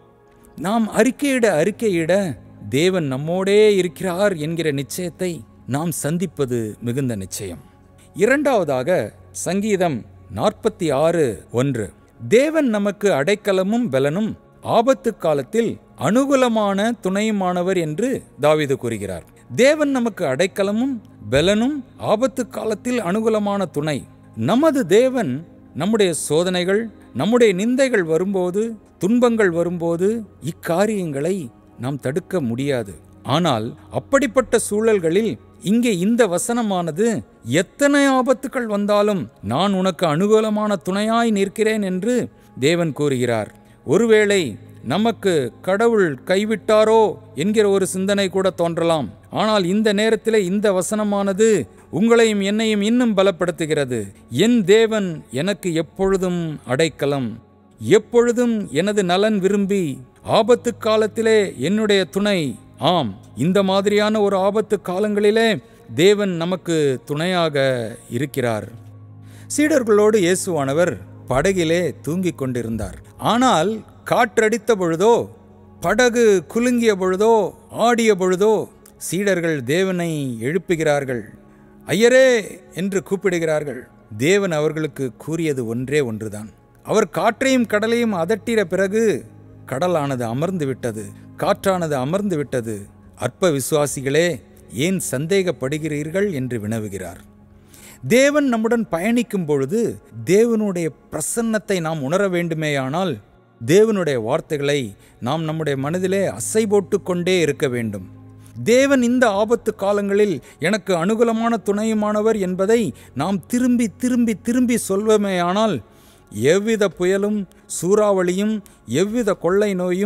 நாம் அறிக்கையிட அறிக்கையிட தேவன் நம்மோடே இருக்கிறார் என்கிற நிச்சயத்தை நாம் சந்திப்பது மிகுந்த நிச்சயம். இரண்டாவதாக சங்கீதம் நாற்பத்தி ஆறு ஒன்று, தேவன் நமக்கு அடைக்கலமும் பலனும் ஆபத்து காலத்தில் அனுகூலமான துணையுமானவர் என்று தாவீது கூறுகிறார். தேவன் நமக்கு அடைக்கலமும் பலனும் ஆபத்து காலத்தில் அனுகூலமான துணை. நமது தேவன் நம்முடைய சோதனைகள், நம்முடைய நிந்தைகள் வரும்போது, துன்பங்கள் வரும்போது இக்காரியங்களை நாம் தடுக்க முடியாது. ஆனால் அப்படிப்பட்ட சூழல்களில் இங்கே இந்த வசனமானது, எத்தனை ஆபத்துக்கள் வந்தாலும் நான் உனக்கு அனுகூலமான துணையாய் நிற்கிறேன் என்று தேவன் கூறுகிறார். ஒருவேளை நமக்கு கடவுள் கைவிட்டாரோ என்கிற ஒரு சிந்தனை கூட தோன்றலாம். ஆனால் இந்த நேரத்தில் இந்த வசனமானது உங்களையும் என்னையும் இன்னும் பலப்படுத்துகிறது. என் தேவன் எனக்கு எப்பொழுதும் அடைக்கலம், எப்பொழுதும் எனது நலன் விரும்பி, ஆபத்து காலத்திலே என்னுடைய துணை. ஆம், இந்த மாதிரியான ஒரு ஆபத்து காலங்களிலே தேவன் நமக்கு துணையாக இருக்கிறார். சீடர்களோடு இயேசுவானவர் படகிலே தூங்கிக் கொண்டிருந்தார். ஆனால் காற்றடித்த பொழுதோ, படகு குலுங்கிய பொழுதோ, ஆடிய பொழுதோ சீடர்கள் தேவனை எழுப்புகிறார்கள், ஐயரே என்று கூப்பிடுகிறார்கள். தேவன் அவர்களுக்கு கூறியது ஒன்றே ஒன்றுதான். அவர் காற்றையும் கடலையும் அதட்டிற பிறகு கடலானது அமர்ந்து விட்டது, காற்றானது அமர்ந்து விட்டது. அற்ப விசுவாசிகளே, ஏன் சந்தேகப்படுகிறீர்கள் என்று வினவுகிறார். தேவன் நம்முடன் பயணிக்கும் பொழுது தேவனுடைய பிரசன்னத்தை நாம் உணர வேண்டுமேயானால் தேவனுடைய வார்த்தைகளை நாம் நம்முடைய மனதிலே அசை போட்டு கொண்டே இருக்க வேண்டும். தேவன் இந்த ஆபத்து காலங்களில் எனக்கு அனுகூலமான துணையுமானவர் என்பதை நாம் திரும்பி திரும்பி திரும்பி சொல்வமேயானால் எவ்வித புயலும் சூறாவளியும் எவ்வித கொள்ளை நோயும்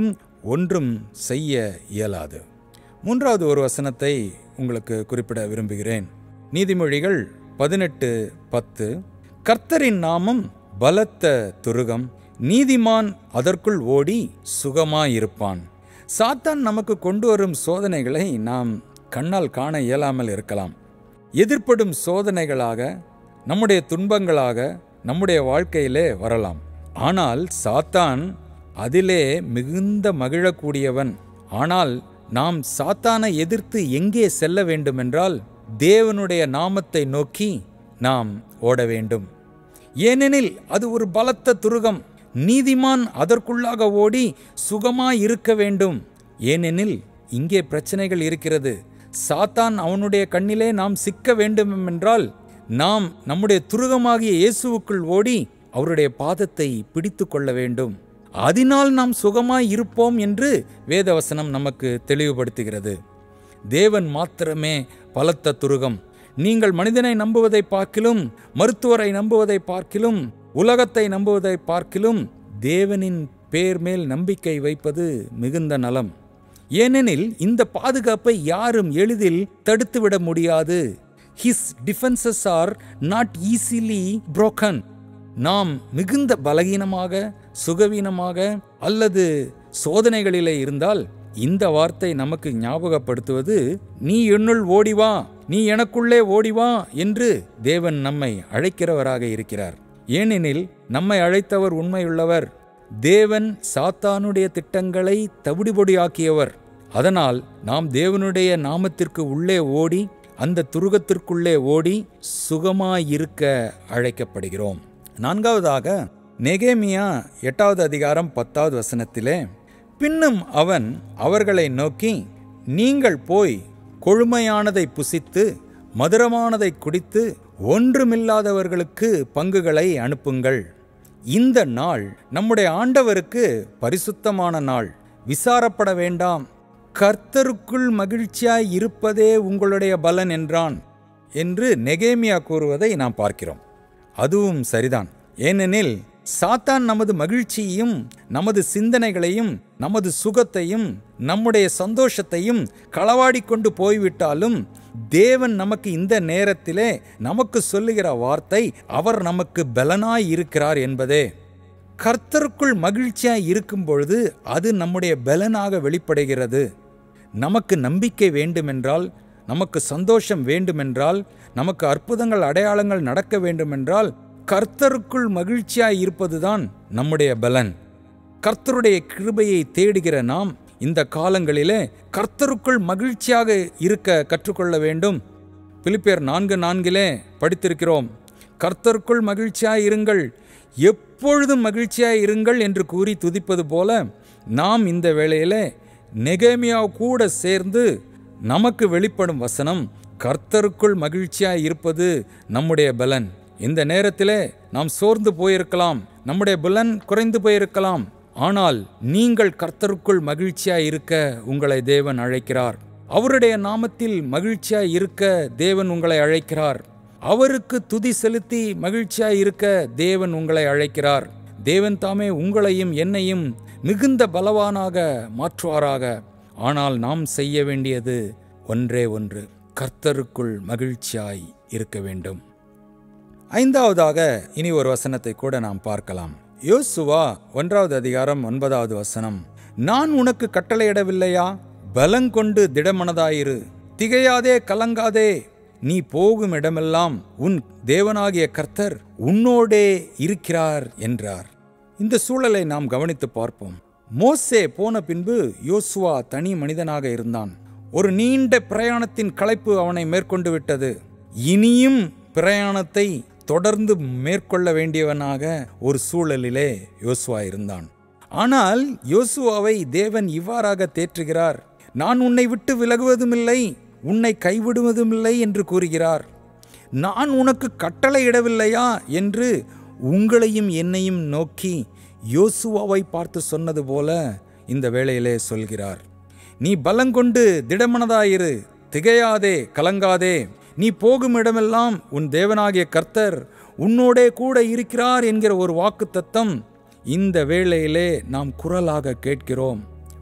ஒன்றும் செய்ய இயலாது. மூன்றாவது ஒரு வசனத்தை உங்களுக்கு குறிப்பிட விரும்புகிறேன். நீதிமொழிகள் பதினெட்டு பத்து. கர்த்தரின் நாமம் பலத்த துருகம், நீதிமான் அதற்குள் ஓடி சுகமாயிருப்பான். சாத்தான் நமக்கு கொண்டு வரும் சோதனைகளை நாம் கண்ணால் காண இயலாமல் இருக்கலாம். எதிர்ப்படும் சோதனைகளாக, நம்முடைய துன்பங்களாக நம்முடைய வாழ்க்கையிலே வரலாம். ஆனால் சாத்தான் அதிலே மிகுந்த மகிழக்கூடியவன். ஆனால் நாம் சாத்தானை எதிர்த்து எங்கே செல்ல வேண்டுமென்றால் தேவனுடைய நாமத்தை நோக்கி நாம் ஓட வேண்டும். ஏனெனில் அது ஒரு பலத்த துருகம். நீதிமான் அதற்குள்ளாக ஓடி சுகமாய் இருக்க வேண்டும். ஏனெனில் இங்கே பிரச்சனைகள் இருக்கிறது. சாத்தான் அவனுடைய கண்ணிலே நாம் சிக்க வேண்டுமென்றால் நாம் நம்முடைய துருகமாகிய இயேசுவுக்குள் ஓடி அவருடைய பாதத்தை பிடித்து கொள்ள வேண்டும். அதனால் நாம் சுகமாய் இருப்போம் என்று வேதவசனம் நமக்கு தெளிவுபடுத்துகிறது. தேவன் மாத்திரமே பலத்த துருகம். நீங்கள் மனிதனை நம்புவதை பார்க்கிலும், மருத்துவரை நம்புவதை பார்க்கிலும், உலகத்தை நம்புவதை பார்க்கிலும் தேவனின் பேர் மேல் நம்பிக்கை வைப்பது மிகுந்த நலம். ஏனெனில் இந்த பாதுகாப்பை யாரும் எளிதில் தடுத்துவிட முடியாது. His defenses are not easily broken. நாம் மிகுந்த பலகீனமாக, சுகவீனமாக அல்லது சோதனைகளிலே இருந்தால் இந்த வார்த்தை நமக்கு ஞாபகப்படுத்துவது, நீ என்னுள் ஓடிவா, நீ எனக்குள்ளே ஓடிவா என்று தேவன் நம்மை அழைக்கிறவராக இருக்கிறார். ஏனெனில் நம்மை அழைத்தவர் உண்மையுள்ளவர். தேவன் சாத்தானுடைய திட்டங்களை தவிடுபொடியாக்கியவர். அதனால் நாம் தேவனுடைய நாமத்திற்கு உள்ளே ஓடி, அந்த துருகத்திற்குள்ளே ஓடி சுகமாயிருக்க அழைக்கப்படுகிறோம். நான்காவதாக நெகேமியா எட்டாவது அதிகாரம் பத்தாவது வசனத்திலே, பின்னும் அவன் அவர்களை நோக்கி, நீங்கள் போய் கொழுமையானதை புசித்து மதுரமானதை குடித்து ஒன்றுமில்லாதவர்களுக்கு பங்குகளை அனுப்புங்கள். இந்த நாள் நம்முடைய ஆண்டவருக்கு பரிசுத்தமான நாள். விசாரப்பட வேண்டாம். கர்த்தருக்குள் மகிழ்ச்சியாய் இருப்பதே உங்களுடைய பலன் என்றான் என்று நெகேமியா கூறுவதை நாம் பார்க்கிறோம். அதுவும் சரிதான். ஏனெனில் சாத்தான் நமது மகிழ்ச்சியையும், நமது சிந்தனைகளையும், நமது சுகத்தையும், நம்முடைய சந்தோஷத்தையும் களவாடி கொண்டு போய்விட்டாலும் தேவன் நமக்கு இந்த நேரத்திலே நமக்கு சொல்லுகிற வார்த்தை, அவர் நமக்கு பலனாய் இருக்கிறார் என்பதே. கர்த்தருக்குள் மகிழ்ச்சியாய் இருக்கும் பொழுது அது நம்முடைய பலனாக வெளிப்படுகிறது. நமக்கு நம்பிக்கை வேண்டுமென்றால், நமக்கு சந்தோஷம் வேண்டுமென்றால், நமக்கு அற்புதங்கள் அடையாளங்கள் நடக்க வேண்டுமென்றால் கர்த்தருக்குள் மகிழ்ச்சியாய் இருப்பதுதான் நம்முடைய பலன். கர்த்தருடைய கிருபையை தேடுகிற நாம் இந்த காலங்களிலே கர்த்தருக்குள் மகிழ்ச்சியாக இருக்க கற்றுக்கொள்ள வேண்டும். பிலிப்பியர் நான்கு நான்கிலே படித்திருக்கிறோம், கர்த்தருக்குள் மகிழ்ச்சியாய் இருங்கள், எப்பொழுதும் மகிழ்ச்சியாய் இருங்கள் என்று கூறி துதிப்பது போல நாம் இந்த வேளையிலே நெகேமியா கூட சேர்ந்து நமக்கு வெளிப்படும் வசனம், கர்த்தருக்குள் மகிழ்ச்சியாய் இருப்பது நம்முடைய பலன். இந்த நேரத்திலே நாம் சோர்ந்து போயிருக்கலாம், நம்முடைய பலன் குறைந்து போயிருக்கலாம். ஆனால் நீங்கள் கர்த்தருக்குள் மகிழ்ச்சியாய் இருக்க உங்களை தேவன் அழைக்கிறார். அவருடைய நாமத்தில் மகிழ்ச்சியாய் இருக்க தேவன் உங்களை அழைக்கிறார். அவருக்கு துதி செலுத்தி மகிழ்ச்சியாய் இருக்க தேவன் உங்களை அழைக்கிறார். தேவன் தாமே உங்களையும் என்னையும் மிகுந்த பலவானாக மாற்றுவாராக. ஆனால் நாம் செய்ய வேண்டியது ஒன்றே ஒன்று, கர்த்தருக்குள் மகிழ்ச்சியாய் இருக்க வேண்டும். ஐந்தாவதாக இனி ஒரு வசனத்தை கூட நாம் பார்க்கலாம். யோசுவா ஒன்றாவது அதிகாரம் ஒன்பதாவது வசனம், நான் உனக்கு கட்டளையிடவில்லையா? பலங்கொண்டு திடமனதாயிரு, திகையாதே கலங்காதே, நீ போகும் இடமெல்லாம் உன் தேவனாகிய கர்த்தர் உன்னோடே இருக்கிறார் என்றார். இந்த சூழலை நாம் கவனித்து பார்ப்போம். மோசே போன பின்பு யோசுவா தனி மனிதனாக இருந்தான். ஒரு நீண்ட பிரயாணத்தின் களைப்பு அவனை மேற்கொண்டு விட்டது. இனியும் பிரயாணத்தை தொடர்ந்து மேற்கொள்ள வேண்டியவனாக ஒரு சூழலிலே யோசுவா இருந்தான். ஆனால் யோசுவாவை தேவன் இவ்வாறாக தேற்றுகிறார், நான் உன்னை விட்டு விலகுவதுமில்லை, உன்னை கைவிடுவதுமில்லை என்று கூறுகிறார். நான் உனக்கு கட்டளையிடவில்லையா என்று உங்களையும் என்னையும் நோக்கி யோசுவாவை பார்த்து சொன்னது போல இந்த வேளையிலே சொல்கிறார். நீ பலங்கொண்டு திடமனதாயிரு, திகையாதே கலங்காதே, நீ போகும் இடமெல்லாம் உன் தேவனாகிய கர்த்தர் உன்னோடே கூட இருக்கிறார் என்கிற ஒரு வாக்கு தத்தம் இந்த வேளையிலே நாம் குரலாக கேட்கிறோம்.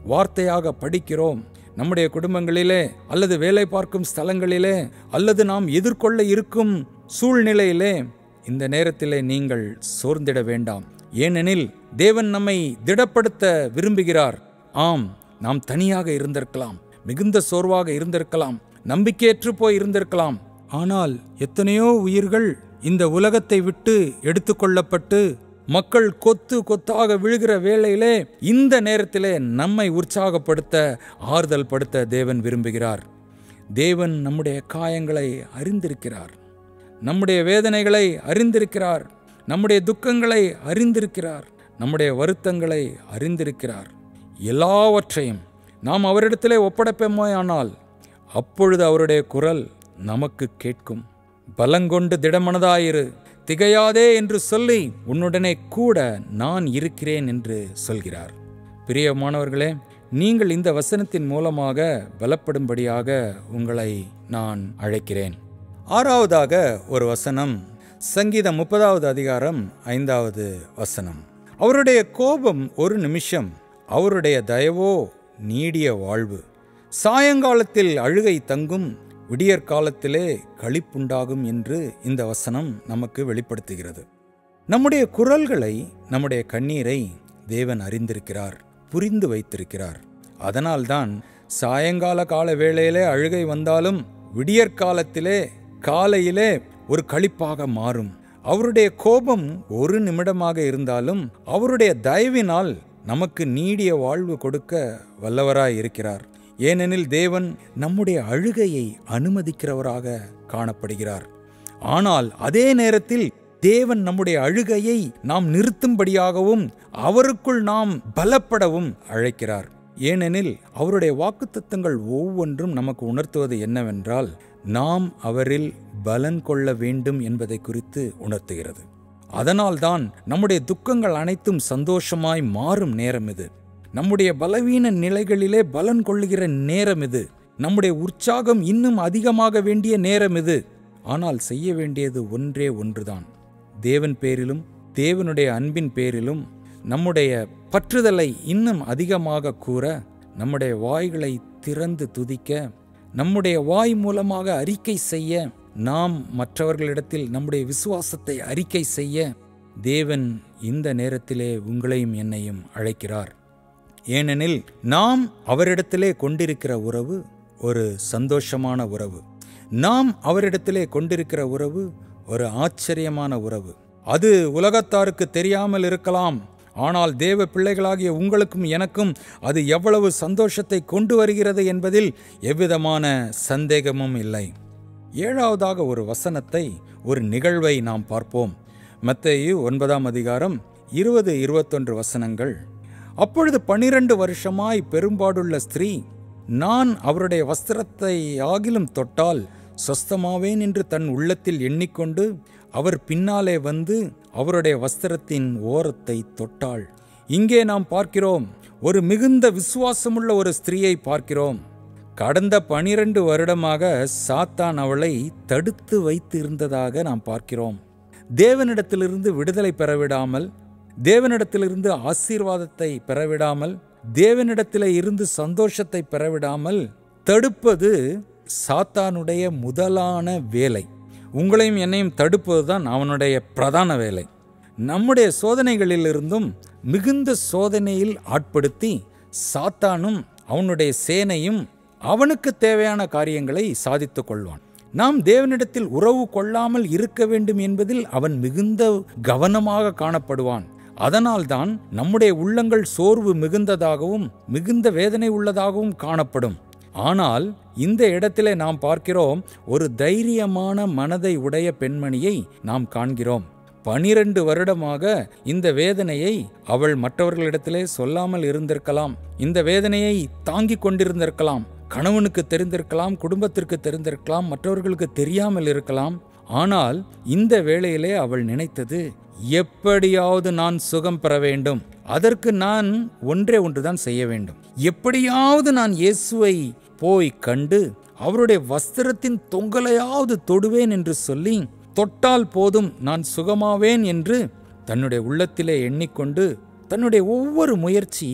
வார்த்தையாக படிக்கிறோம், நம்முடைய குடும்பங்களிலே அல்லது வேலை பார்க்கும் ஸ்தலங்களிலே அல்லது நாம் எதிர்கொள்ள இருக்கும் சூழ்நிலையிலே இந்த நேரத்திலே நீங்கள் சோர்ந்திட வேண்டாம். ஏனெனில் தேவன் நம்மை திடப்படுத்த விரும்புகிறார். ஆம், நாம் தனியாக இருந்திருக்கலாம், மிகுந்த சோர்வாக இருந்திருக்கலாம், நம்பிக்கையற்று போய் இருந்திருக்கலாம். ஆனால் எத்தனையோ உயிர்கள் இந்த உலகத்தை விட்டு எடுத்துக்கொள்ளப்பட்டு மக்கள் கொத்து கொத்தாக விழுகிற வேளையிலே இந்த நேரத்திலே நம்மை உற்சாகப்படுத்த ஆறுதல் படுத்த தேவன் விரும்புகிறார். தேவன் நம்முடைய காயங்களை அறிந்திருக்கிறார், நம்முடைய வேதனைகளை அறிந்திருக்கிறார், நம்முடைய துக்கங்களை அறிந்திருக்கிறார், நம்முடைய வருத்தங்களை அறிந்திருக்கிறார். எல்லாவற்றையும் நாம் அவரிடத்திலே ஒப்படைப்போமானால் அப்பொழுது அவருடைய குரல் நமக்கு கேட்கும். பலங்கொண்டு திடமனதாயிரு, திகையாதே என்று சொல்லி உன்னுடனே கூட நான் இருக்கிறேன் என்று சொல்கிறார். பிரியமானவர்களே, நீங்கள் இந்த வசனத்தின் மூலமாக பலப்படும்படியாக உங்களை நான் அழைக்கிறேன். ஆறாவதாக ஒரு வசனம், சங்கீதம் முப்பதாவது அதிகாரம் ஐந்தாவது வசனம். அவருடைய கோபம் ஒரு நிமிஷம், அவருடைய தயவோ நீடிய வாழ்வு. சாயங்காலத்தில் அழுகை தங்கும், விடியற்காலத்திலே களிப்புண்டாகும் என்று இந்த வசனம் நமக்கு வெளிப்படுத்துகிறது. நம்முடைய குரல்களை, நம்முடைய கண்ணீரை தேவன் அறிந்திருக்கிறார், புரிந்து வைத்திருக்கிறார். அதனால்தான் சாயங்கால கால வேளையிலே அழுகை வந்தாலும் விடியற்காலத்திலே காலையிலே ஒரு களிப்பாக மாறும். அவருடைய கோபம் ஒரு நிமிடமாக இருந்தாலும் அவருடைய தயவினால் நமக்கு நீடிய வாழ்வு கொடுக்க வல்லவராய் இருக்கிறார். ஏனெனில் தேவன் நம்முடைய அழுகையை அனுமதிக்கிறவராக காணப்படுகிறார். ஆனால் அதே நேரத்தில் தேவன் நம்முடைய அழுகையை நாம் நிறுத்தும்படியாகவும் அவருக்குள் நாம் பலப்படவும் அழைக்கிறார். ஏனெனில் அவருடைய வாக்குத்தத்தங்கள் ஒவ்வொன்றும் நமக்கு உணர்த்துவது என்னவென்றால், நாம் அவரில் பலன் கொள்ள வேண்டும் என்பதை குறித்து உணர்த்துகிறது. அதனால்தான் நம்முடைய துக்கங்கள் அனைத்தும் சந்தோஷமாய் மாறும் நேரம் இது. நம்முடைய பலவீன நிலைகளிலே பலன் கொள்ளுகிற நேரம் இது. நம்முடைய உற்சாகம் இன்னும் அதிகமாக வேண்டிய நேரம் இது. ஆனால் செய்ய வேண்டியது ஒன்றே ஒன்றுதான். தேவன் பேரிலும் தேவனுடைய அன்பின் பேரிலும் நம்முடைய பற்றுதலை இன்னும் அதிகமாக கூற, நம்முடைய வாய்களை திறந்து துதிக்க, நம்முடைய வாய் மூலமாக அறிக்கை செய்ய, நாம் மற்றவர்களிடத்தில் நம்முடைய விசுவாசத்தை அறிக்கை செய்ய தேவன் இந்த நேரத்திலே உங்களையும் என்னையும் அழைக்கிறார். ஏனெனில் நாம் அவரிடத்திலே கொண்டிருக்கிற உறவு ஒரு சந்தோஷமான உறவு. நாம் அவரிடத்திலே கொண்டிருக்கிற உறவு ஒரு ஆச்சரியமான உறவு. அது உலகத்தாருக்கு தெரியாமல் இருக்கலாம். ஆனால் தேவ பிள்ளைகளாகிய உங்களுக்கும் எனக்கும் அது எவ்வளவு சந்தோஷத்தை கொண்டு வருகிறது என்பதில் எவ்விதமான சந்தேகமும் இல்லை. ஏழாவதாக ஒரு வசனத்தை, ஒரு நிகழ்வை நாம் பார்ப்போம். மத்தேயு ஒன்பதாம் அதிகாரம் இருபது இருபத்தொன்று வசனங்கள். அப்பொழுது பனிரெண்டு வருஷமாய் பெரும்பாடுள்ள ஸ்திரீ, நான் அவருடைய வஸ்திரத்தை ஆகிலும் தொட்டால் சொஸ்தமாவேன் என்று தன் உள்ளத்தில் எண்ணிக்கொண்டு அவர் பின்னாலே வந்து அவருடைய வஸ்திரத்தின் ஓரத்தை தொட்டாள். இங்கே நாம் பார்க்கிறோம், ஒரு மிகுந்த விசுவாசமுள்ள ஒரு ஸ்திரீயை பார்க்கிறோம். கடந்த பனிரெண்டு வருடமாக சாத்தான் அவளை தடுத்து வைத்து இருந்ததாக நாம் பார்க்கிறோம். தேவனிடத்திலிருந்து விடுதலை பெறவிடாமல், தேவனிடத்திலிருந்து ஆசீர்வாதத்தை பெறவிடாமல், தேவனிடத்திலே இருந்து சந்தோஷத்தை பெறவிடாமல் தடுப்பது சாத்தானுடைய முதலான வேலை. உங்களையும் என்னையும் தடுப்பதுதான் அவனுடைய பிரதான வேலை. நம்முடைய சோதனைகளிலிருந்தும் மிகுந்த சோதனையில் ஆட்படுத்தி சாத்தானும் அவனுடைய சேனையும் அவனுக்கு தேவையான காரியங்களை சாதித்துக் கொள்வான். நாம் தேவனிடத்தில் உறவு கொள்ளாமல் இருக்க வேண்டும் என்பதில் அவன் மிகுந்த கவனமாக காணப்படுவான். அதனால்தான் நம்முடைய உள்ளங்கள் சோர்வு மிகுந்ததாகவும் மிகுந்த வேதனை உள்ளதாகவும் காணப்படும். ஆனால் இந்த இடத்திலே நாம் பார்க்கிறோம், ஒரு தைரியமான மனதை உடைய பெண்மணியை நாம் காண்கிறோம். பனிரெண்டு வருடமாக இந்த வேதனையை அவள் மற்றவர்களிடத்திலே சொல்லாமல் இருந்திருக்கலாம். இந்த வேதனையை தாங்கிக் கொண்டிருந்திருக்கலாம். கணவனுக்கு தெரிந்திருக்கலாம், குடும்பத்திற்கு தெரிந்திருக்கலாம், மற்றவர்களுக்கு தெரியாமல் இருக்கலாம். ஆனால் இந்த வேளையிலே அவள் நினைத்தது, எப்படியாவது நான் சுகம் பெற வேண்டும். அதற்கு நான் ஒன்றே ஒன்றுதான் செய்ய வேண்டும். எப்படியாவது நான் இயேசுவை போய் கண்டு அவருடைய வஸ்திரத்தின் தொங்கலையாவது தொடுவேன் என்று சொல்லி, தொட்டால் போதும் நான் சுகமாவேன் என்று தன்னுடைய உள்ளத்திலே எண்ணிக்கொண்டு தன்னுடைய ஒவ்வொரு முயற்சியும்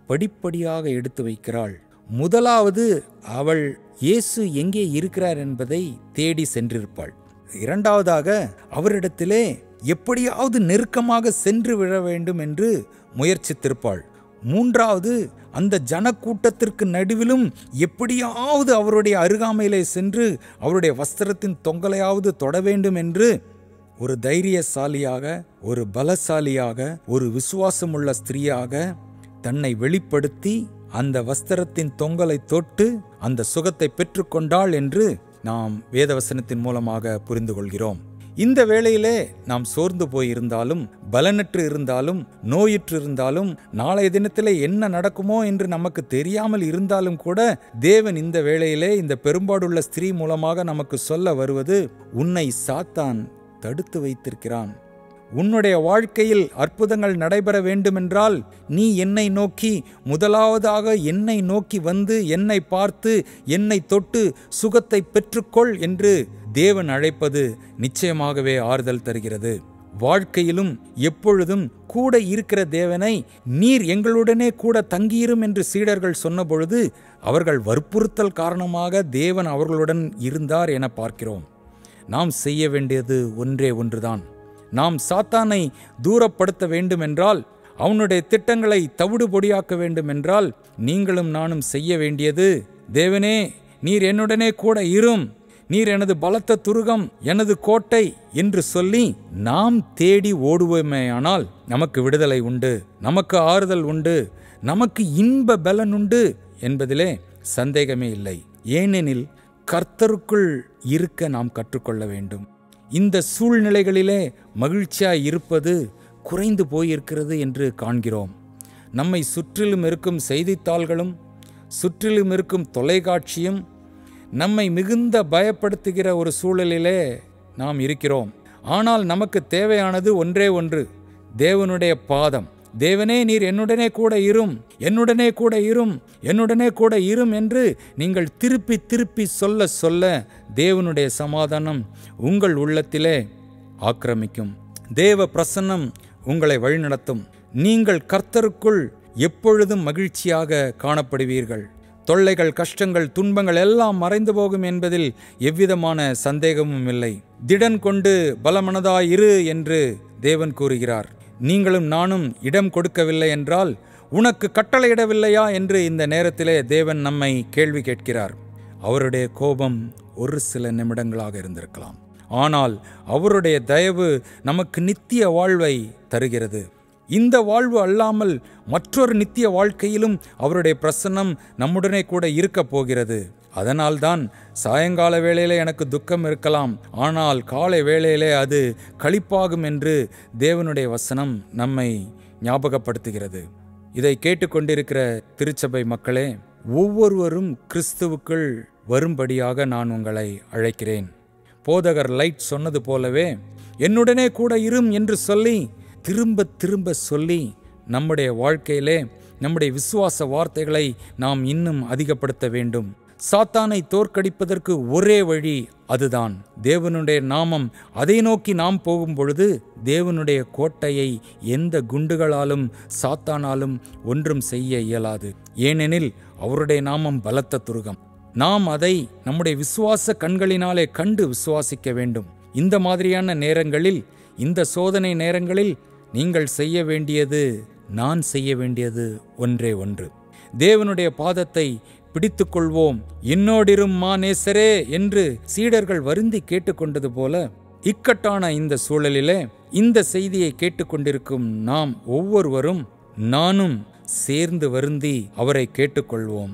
படிப்படியாக எடுத்து வைக்கிறாள். முதலாவது அவள் இயேசு எங்கே இருக்கிறார் என்பதை தேடி சென்றிருப்பாள். இரண்டாவதாக அவரிடத்திலே எப்படியாவது நெருக்கமாக சென்று விழ வேண்டும் என்று முயற்சித்திருப்பாள். மூன்றாவது அந்த ஜனக்கூட்டத்திற்கு நடுவிலும் எப்படியாவது அவருடைய அருகாமையிலே சென்று அவருடைய வஸ்திரத்தின் தொங்கலையாவது தொட வேண்டும் என்று ஒரு தைரியசாலியாக, ஒரு பலசாலியாக, ஒரு விசுவாசமுள்ள ஸ்திரீயாக தன்னை வெளிப்படுத்தி அந்த வஸ்திரத்தின் தொங்கலை தொட்டு அந்த சுகத்தை பெற்றுக்கொண்டாள் என்று நாம் வேதவசனத்தின் மூலமாக புரிந்து கொள்கிறோம். இந்த வேளையிலே நாம் சோர்ந்து போயிருந்தாலும், பலனற்று இருந்தாலும், நோயுற்று இருந்தாலும், நாளைய தினத்திலே என்ன நடக்குமோ என்று நமக்கு தெரியாமல் இருந்தாலும் கூட தேவன் இந்த வேளையிலே இந்த பெரும்பாடுள்ள ஸ்திரீ மூலமாக நமக்கு சொல்ல வருவது, உன்னை சாத்தான் தடுத்து வைத்திருக்கிறான். உன்னுடைய வாழ்க்கையில் அற்புதங்கள் நடைபெற வேண்டுமென்றால் நீ என்னை நோக்கி, முதலாவதாக என்னை நோக்கி வந்து என்னை பார்த்து என்னை தொட்டு சுகத்தை பெற்றுக்கொள் என்று தேவன் அழைப்பது நிச்சயமாகவே ஆறுதல் தருகிறது. வாழ்க்கையிலும் எப்பொழுதும் கூட இருக்கிற தேவனை நீர் எங்களுடனே கூட தங்கியிரும் என்று சீடர்கள் சொன்னபொழுது அவர்கள் வற்புறுத்தல் காரணமாக தேவன் அவர்களுடன் இருந்தார் என பார்க்கிறோம். நாம் செய்ய வேண்டியது ஒன்றே ஒன்றுதான். நாம் சாத்தானை தூரப்படுத்த வேண்டுமென்றால், அவனுடைய திட்டங்களை தவிடு பொடியாக்க வேண்டுமென்றால் நீங்களும் நானும் செய்ய வேண்டியது, தேவனே நீர் என்னுடனே கூட இரும், நீர் எனது பலத்த துருகம், எனது கோட்டை என்று சொல்லி நாம் தேடி ஓடுவோமேயானால் நமக்கு விடுதலை உண்டு, நமக்கு ஆறுதல் உண்டு, நமக்கு இன்ப பலன் உண்டு என்பதிலே சந்தேகமே இல்லை. ஏனெனில் கர்த்தருக்குள் இருக்க நாம் கற்றுக்கொள்ள வேண்டும். இந்த சூழ்நிலைகளிலே மகிழ்ச்சியாய் இருப்பது குறைந்து போயிருக்கிறது என்று காண்கிறோம். நம்மை சுற்றிலும் இருக்கும் செய்தித்தாள்களும் சுற்றிலும் இருக்கும் தொலைக்காட்சியும் நம்மை மிகுந்த பயப்படுத்துகிற ஒரு சூழலிலே நாம் இருக்கிறோம். ஆனால் நமக்கு தேவையானது ஒன்றே ஒன்று, தேவனுடைய பாதம். தேவனே நீர் என்னுடனே கூட இரும், என்னுடனே கூட இரும், என்னுடனே கூட இரும் என்று நீங்கள் திருப்பி திருப்பி சொல்ல சொல்ல தேவனுடைய சமாதானம் உங்கள் உள்ளத்திலே ஆக்கிரமிக்கும். தேவ பிரசன்னம் உங்களை வழிநடத்தும். நீங்கள் கர்த்தருக்குள் எப்பொழுதும் மகிழ்ச்சியாக காணப்படுவீர்கள். தொல்லைகள், கஷ்டங்கள், துன்பங்கள் எல்லாம் மறைந்து போகும் என்பதில் எவ்விதமான சந்தேகமும் இல்லை. திடன் கொண்டு பலமனதாய் இரு என்று தேவன் கூறுகிறார். நீங்களும் நானும் இடம் கொடுக்கவில்லை என்றால் உனக்கு கட்டளையிடவில்லையா என்று இந்த நேரத்திலே தேவன் நம்மை கேள்வி கேட்கிறார். அவருடைய கோபம் ஒரு சில நிமிடங்களாக இருந்திருக்கலாம், ஆனால் அவருடைய தயவு நமக்கு நித்திய வாழ்வை தருகிறது. இந்த வாழ்வு அல்லாமல் மற்றொரு நித்திய வாழ்க்கையிலும் அவருடைய பிரசன்னம் நம்முடனே கூட இருக்க போகிறது. அதனால்தான் சாயங்கால வேளையிலே எனக்கு துக்கம் இருக்கலாம், ஆனால் காலை வேளையிலே அது களிப்பாகும் என்று தேவனுடைய வசனம் நம்மை ஞாபகப்படுத்துகிறது. இதை கேட்டுக்கொண்டிருக்கிற திருச்சபை மக்களே, ஒவ்வொருவரும் கிறிஸ்துவுக்குள் வரும்படியாக நான் உங்களை அழைக்கிறேன். போதகர் லைட் சொன்னது போலவே என்னுடனே கூட இரும் என்று சொல்லி திரும்ப திரும்ப சொல்லி நம்முடைய வாழ்க்கையிலே நம்முடைய விசுவாச வார்த்தைகளை நாம் இன்னும் அதிகப்படுத்த வேண்டும். சாத்தானை தோற்கடிப்பதற்கு ஒரே வழி அதுதான். தேவனுடைய நாமம், அதை நோக்கி நாம் போகும் பொழுது தேவனுடைய கோட்டையை எந்த குண்டுகளாலும் சாத்தானாலும் ஒன்றும் செய்ய இயலாது. ஏனெனில் அவருடைய நாமம் பலத்த துருகம். நாம் அதை நம்முடைய விசுவாச கண்களினாலே கண்டு விசுவாசிக்க வேண்டும். இந்த மாதிரியான நேரங்களில், இந்த சோதனை நேரங்களில் நீங்கள் செய்ய வேண்டியது, நான் செய்ய வேண்டியது ஒன்றே ஒன்று. தேவனுடைய பாதத்தை பிடித்துக் கொள்வோம். என்னோடிரும் மா நேசரே என்று சீடர்கள் வருந்தி கேட்டுக்கொண்டது போல இக்கட்டான இந்த சூழலிலே இந்த செய்தியை கேட்டுக்கொண்டிருக்கும் நாம் ஒவ்வொருவரும் நானும் சேர்ந்து வருந்தி அவரை கேட்டுக்கொள்வோம்.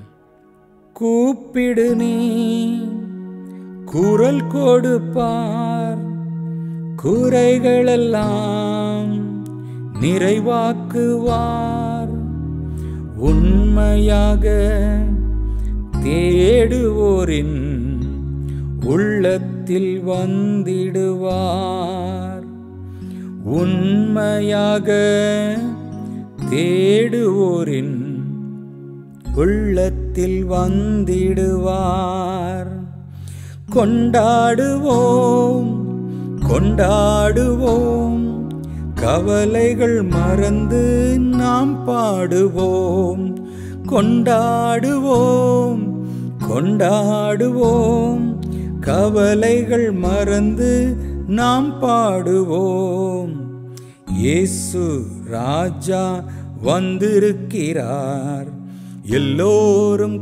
கூப்பிடு நீ குரல் கொடுப்பார், குறைகளெல்லாம் நிறைவாக்குவார். உண்மையாக தேடுவோரின் உள்ளத்தில் வந்திடுவார். உண்மையாக தேடுவோரின் உள்ளத்தில் வந்திடுவார். கொண்டாடுவோம் கொண்டாடுவோம், கவலைகள் மறந்து நாம் பாடுவோம். கொண்டாடுவோம் கொண்டாடுவோம், கவலைகள் மறந்து நாம் பாடுவோம். இயேசு ராஜா வந்திருக்கிறார், எல்லோரும்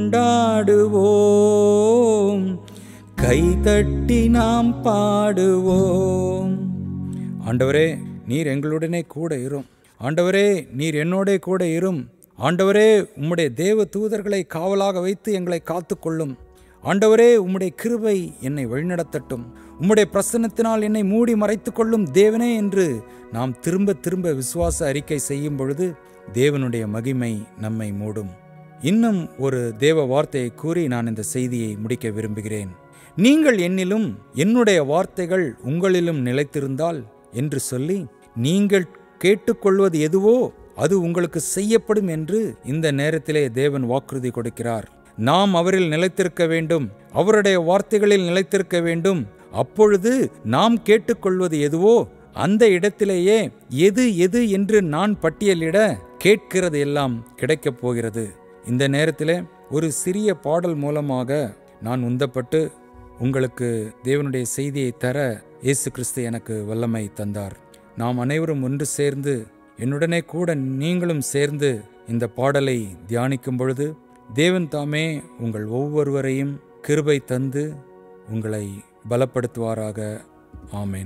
கொண்டாடுவோம், கைதட்டி நாம் பாடுவோம். ஆண்டவரே, நீர் எங்களுடனே கூட இரும். ஆண்டவரே, நீர் என்னோட கூட இரும். ஆண்டவரே, உம்முடைய தேவ தூதர்களை காவலாக வைத்து எங்களை காத்துக்கொள்ளும். ஆண்டவரே, உம்முடைய கிருபை என்னை வழிநடத்தட்டும். உம்முடைய பிரசன்னத்தினால் என்னை மூடி மறைத்து கொள்ளும் தேவனே என்று நாம் திரும்ப திரும்ப விசுவாச அறிக்கை செய்யும் பொழுது தேவனுடைய மகிமை நம்மை மூடும். இன்னும் ஒரு தேவ வார்த்தையை கூறி நான் இந்த செய்தியை முடிக்க விரும்புகிறேன். நீங்கள் என்னிலும் என்னுடைய வார்த்தைகள் உங்களிலும் நிலைத்திருந்தால் என்று சொல்லி, நீங்கள் கேட்டுக்கொள்வது எதுவோ அது உங்களுக்கு செய்யப்படும் என்று இந்த நேரத்திலே தேவன் வாக்குறுதி கொடுக்கிறார். நாம் அவரில் நிலைத்திருக்க வேண்டும், அவருடைய வார்த்தைகளில் நிலைத்திருக்க வேண்டும். அப்பொழுது நாம் கேட்டுக்கொள்வது எதுவோ அந்த இடத்திலேயே எது எது என்று நான் பட்டியலிட கேட்கிறது எல்லாம் கிடைக்கப் போகிறது. இந்த நேரத்திலே ஒரு சிறிய பாடல் மூலமாக நான் உந்தப்பட்டு உங்களுக்கு தேவனுடைய செய்தியை தர இயேசு கிறிஸ்து எனக்கு வல்லமை தந்தார். நாம் அனைவரும் ஒன்று சேர்ந்து, என்னுடனே கூட நீங்களும் சேர்ந்து இந்த பாடலை தியானிக்கும் பொழுது தேவன் தாமே உங்கள் ஒவ்வொருவரையும் கிருபை தந்து உங்களை பலப்படுத்துவாராக. ஆமேன்.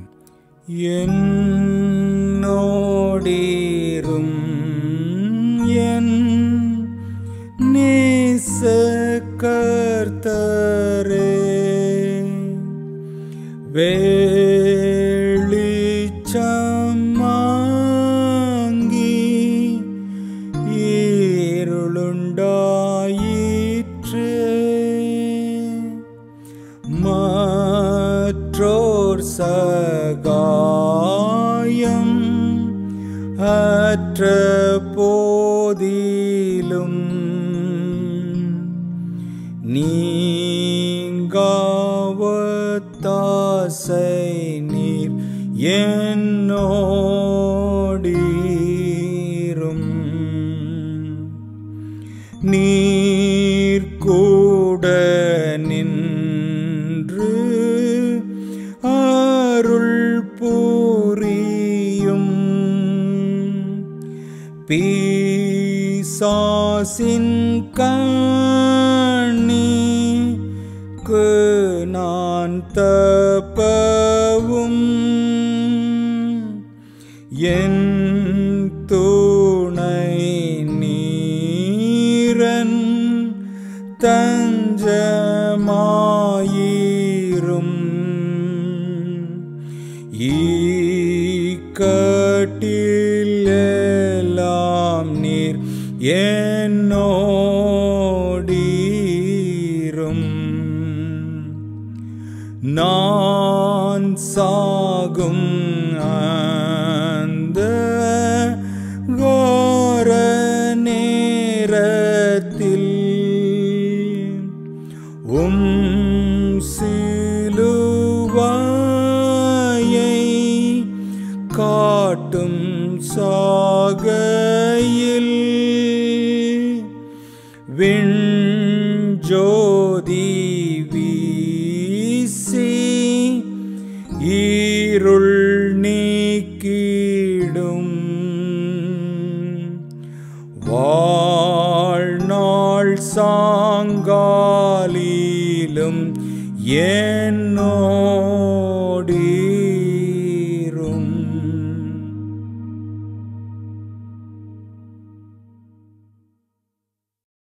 என்னோடீரும் என் நேச கர்த்தரே, வெளிச்சம் மாங்கி இருளுண்டாயிற்று, மற்றோர் சகாயம் அற்ற போதிலும் நீங்காவத்தாசை நீர் என்னோடீரும், நீர் கூட நின்று அருள் புரியும், பிசாசின் கண்ணிக்கு நான் தப்பவும், என் துணை நீரன் தஞ்சமாயிரும், ஈக்கட்டில் எல்லாம் நீர் என்னோடீரும், நான் சாகும் அந்த கோர நேரத்தில் உம் சிலுவையை காட்டும் சாகையில் விண்ஜோதி வீசி இருள் நீக்கிடும், வாழ்நாள் சாங்காலிலும் என்னோடி